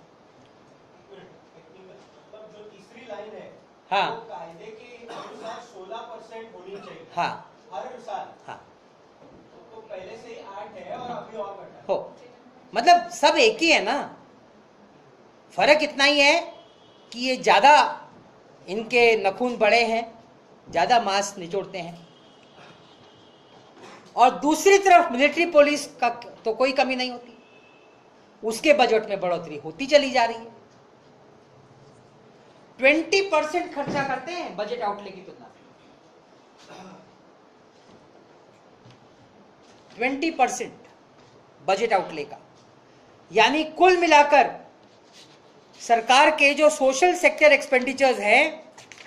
मतलब जो तीसरी लाइन है, हाँ, वो कायदे के अनुसार 16% होनी चाहिए। हाँ, हर साल। हाँ, तो पहले से ही 8 है और अभी और बढ़ा हो, मतलब सब एक ही है ना। फर्क इतना ही है कि ये ज्यादा, इनके नखून बड़े हैं, ज्यादा मांस निचोड़ते हैं। और दूसरी तरफ मिलिट्री पुलिस का तो कोई कमी नहीं होती, उसके बजट में बढ़ोतरी होती चली जा रही है। 20% खर्चा करते हैं बजट आउटले की तुलना में, 20% बजट आउटले का। यानी कुल मिलाकर सरकार के जो सोशल सेक्टर एक्सपेंडिचर्स हैं,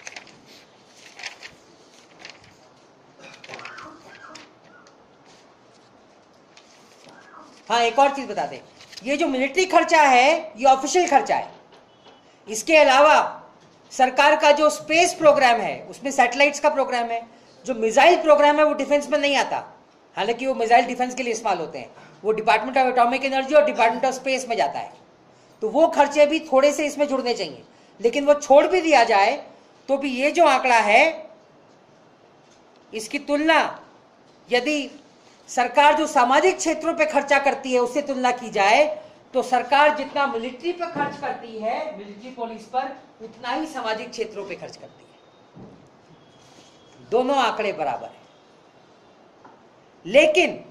हाँ एक और चीज बता दें, ये जो मिलिट्री खर्चा है ये ऑफिशियल खर्चा है। इसके अलावा सरकार का जो स्पेस प्रोग्राम है उसमें सैटेलाइट्स का प्रोग्राम है, जो मिसाइल प्रोग्राम है वो डिफेंस में नहीं आता, हालांकि वो मिसाइल डिफेंस के लिए इस्तेमाल होते हैं, वो डिपार्टमेंट ऑफ एटॉमिक एनर्जी और डिपार्टमेंट ऑफ स्पेस में जाता है। तो वो खर्चे भी थोड़े से इसमें जुड़ने चाहिए। लेकिन वो छोड़ भी दिया जाए तो भी ये जो आंकड़ा है, इसकी तुलना यदि सरकार जो सामाजिक क्षेत्रों पे खर्चा करती है उससे तुलना की जाए तो सरकार जितना मिलिट्री पर खर्च करती है, मिलिट्री पुलिस पर, उतना ही सामाजिक क्षेत्रों पे खर्च करती है। दोनों आंकड़े बराबर हैं। लेकिन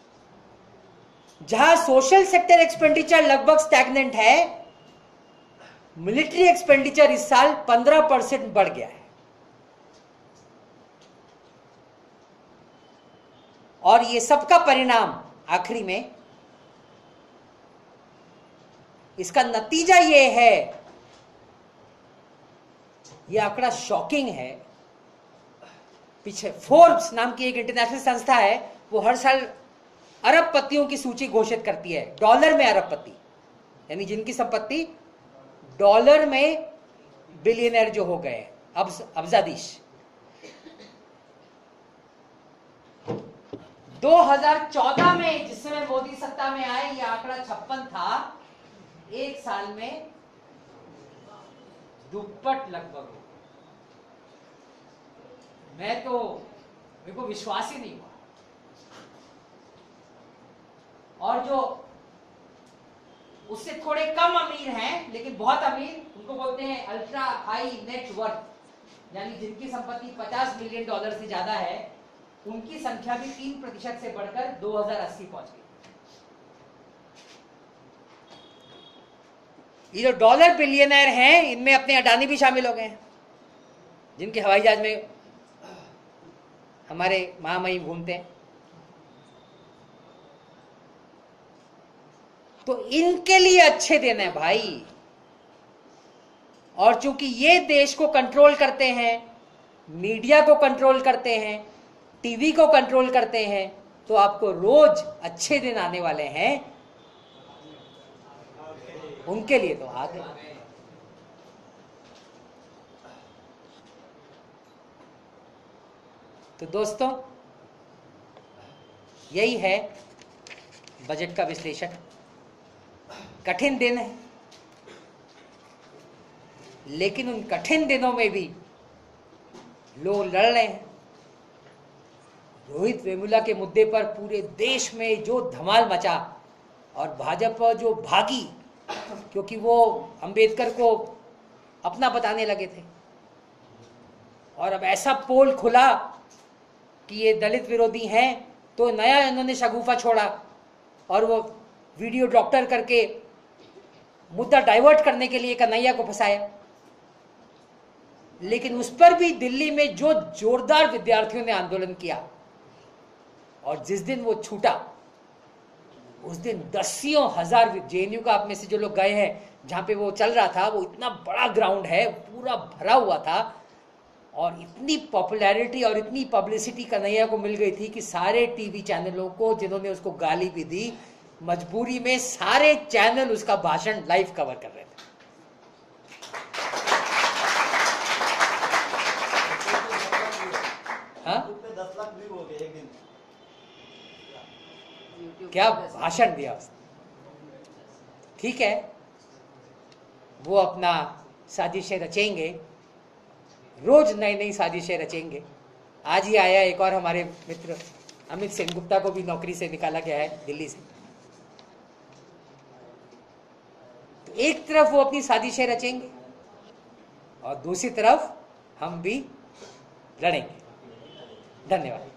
जहां सोशल सेक्टर एक्सपेंडिचर लगभग स्टैग्नेंट है, मिलिट्री एक्सपेंडिचर इस साल 15% बढ़ गया है। और ये सबका परिणाम आखिरी में, इसका नतीजा ये है, ये आंकड़ा शॉकिंग है। पीछे फोर्ब्स नाम की एक इंटरनेशनल संस्था है, वो हर साल अरबपतियों की सूची घोषित करती है, डॉलर में अरबपति, यानी जिनकी संपत्ति डॉलर में बिलियनर जो हो गए, अब्जादीश। 2014 में जिस समय मोदी सत्ता में आए ये आंकड़ा 56 था, एक साल में दुप्पट लगभग। मेरे को विश्वास ही नहीं हुआ। और जो उससे थोड़े कम अमीर हैं लेकिन बहुत अमीर, उनको बोलते हैं अल्ट्रा हाई नेट वर्थ, यानी जिनकी संपत्ति $50 मिलियन से ज्यादा है, उनकी संख्या भी 3% से बढ़कर 2080 पहुंच गई। ये जो डॉलर बिलियनर हैं, इनमें अपने अडानी भी शामिल हो गए हैं, जिनके हवाई जहाज में हमारे महामहिम घूमते हैं। तो इनके लिए अच्छे दिन है भाई। और चूंकि ये देश को कंट्रोल करते हैं, मीडिया को कंट्रोल करते हैं, टीवी को कंट्रोल करते हैं, तो आपको रोज अच्छे दिन आने वाले हैं। उनके लिए तो आ गए। तो दोस्तों, यही है बजट का विश्लेषण। कठिन दिन है, लेकिन उन कठिन दिनों में भी लोग लड़ रहे हैं। रोहित वेमुला के मुद्दे पर पूरे देश में जो धमाल मचा, और भाजपा जो भागी, क्योंकि वो अंबेडकर को अपना बताने लगे थे। और अब ऐसा पोल खुला कि ये दलित विरोधी हैं, तो नया इन्होंने शगुफा छोड़ा और वो वीडियो डॉक्टर करके मुद्दा डाइवर्ट करने के लिए कन्हैया को फंसाया। लेकिन उस पर भी दिल्ली में जो जोरदार विद्यार्थियों ने आंदोलन किया, और जिस दिन वो छूटा, उस दिन दसियों हजार, जेएनयू का आप में से जो लोग गए हैं, जहां पे वो चल रहा था, वो इतना बड़ा ग्राउंड है, पूरा भरा हुआ था, और इतनी पॉपुलैरिटी और इतनी पब्लिसिटी कन्हैया को मिल गई थी कि सारे टीवी चैनलों को, जिन्होंने उसको गाली भी दी, मजबूरी में सारे चैनल उसका भाषण लाइव कवर कर रहे थे। हाँ? 10 लाख व्यू हो गए एक दिन। क्या भाषण दिया उसने। ठीक है, वो अपना साजिशें रचेंगे, रोज नई नई साजिशें रचेंगे। आज ही आया एक और हमारे मित्र अमित सेनगुप्ता को भी नौकरी से निकाला गया है दिल्ली से। तो एक तरफ वो अपनी साजिशें रचेंगे और दूसरी तरफ हम भी लड़ेंगे। धन्यवाद।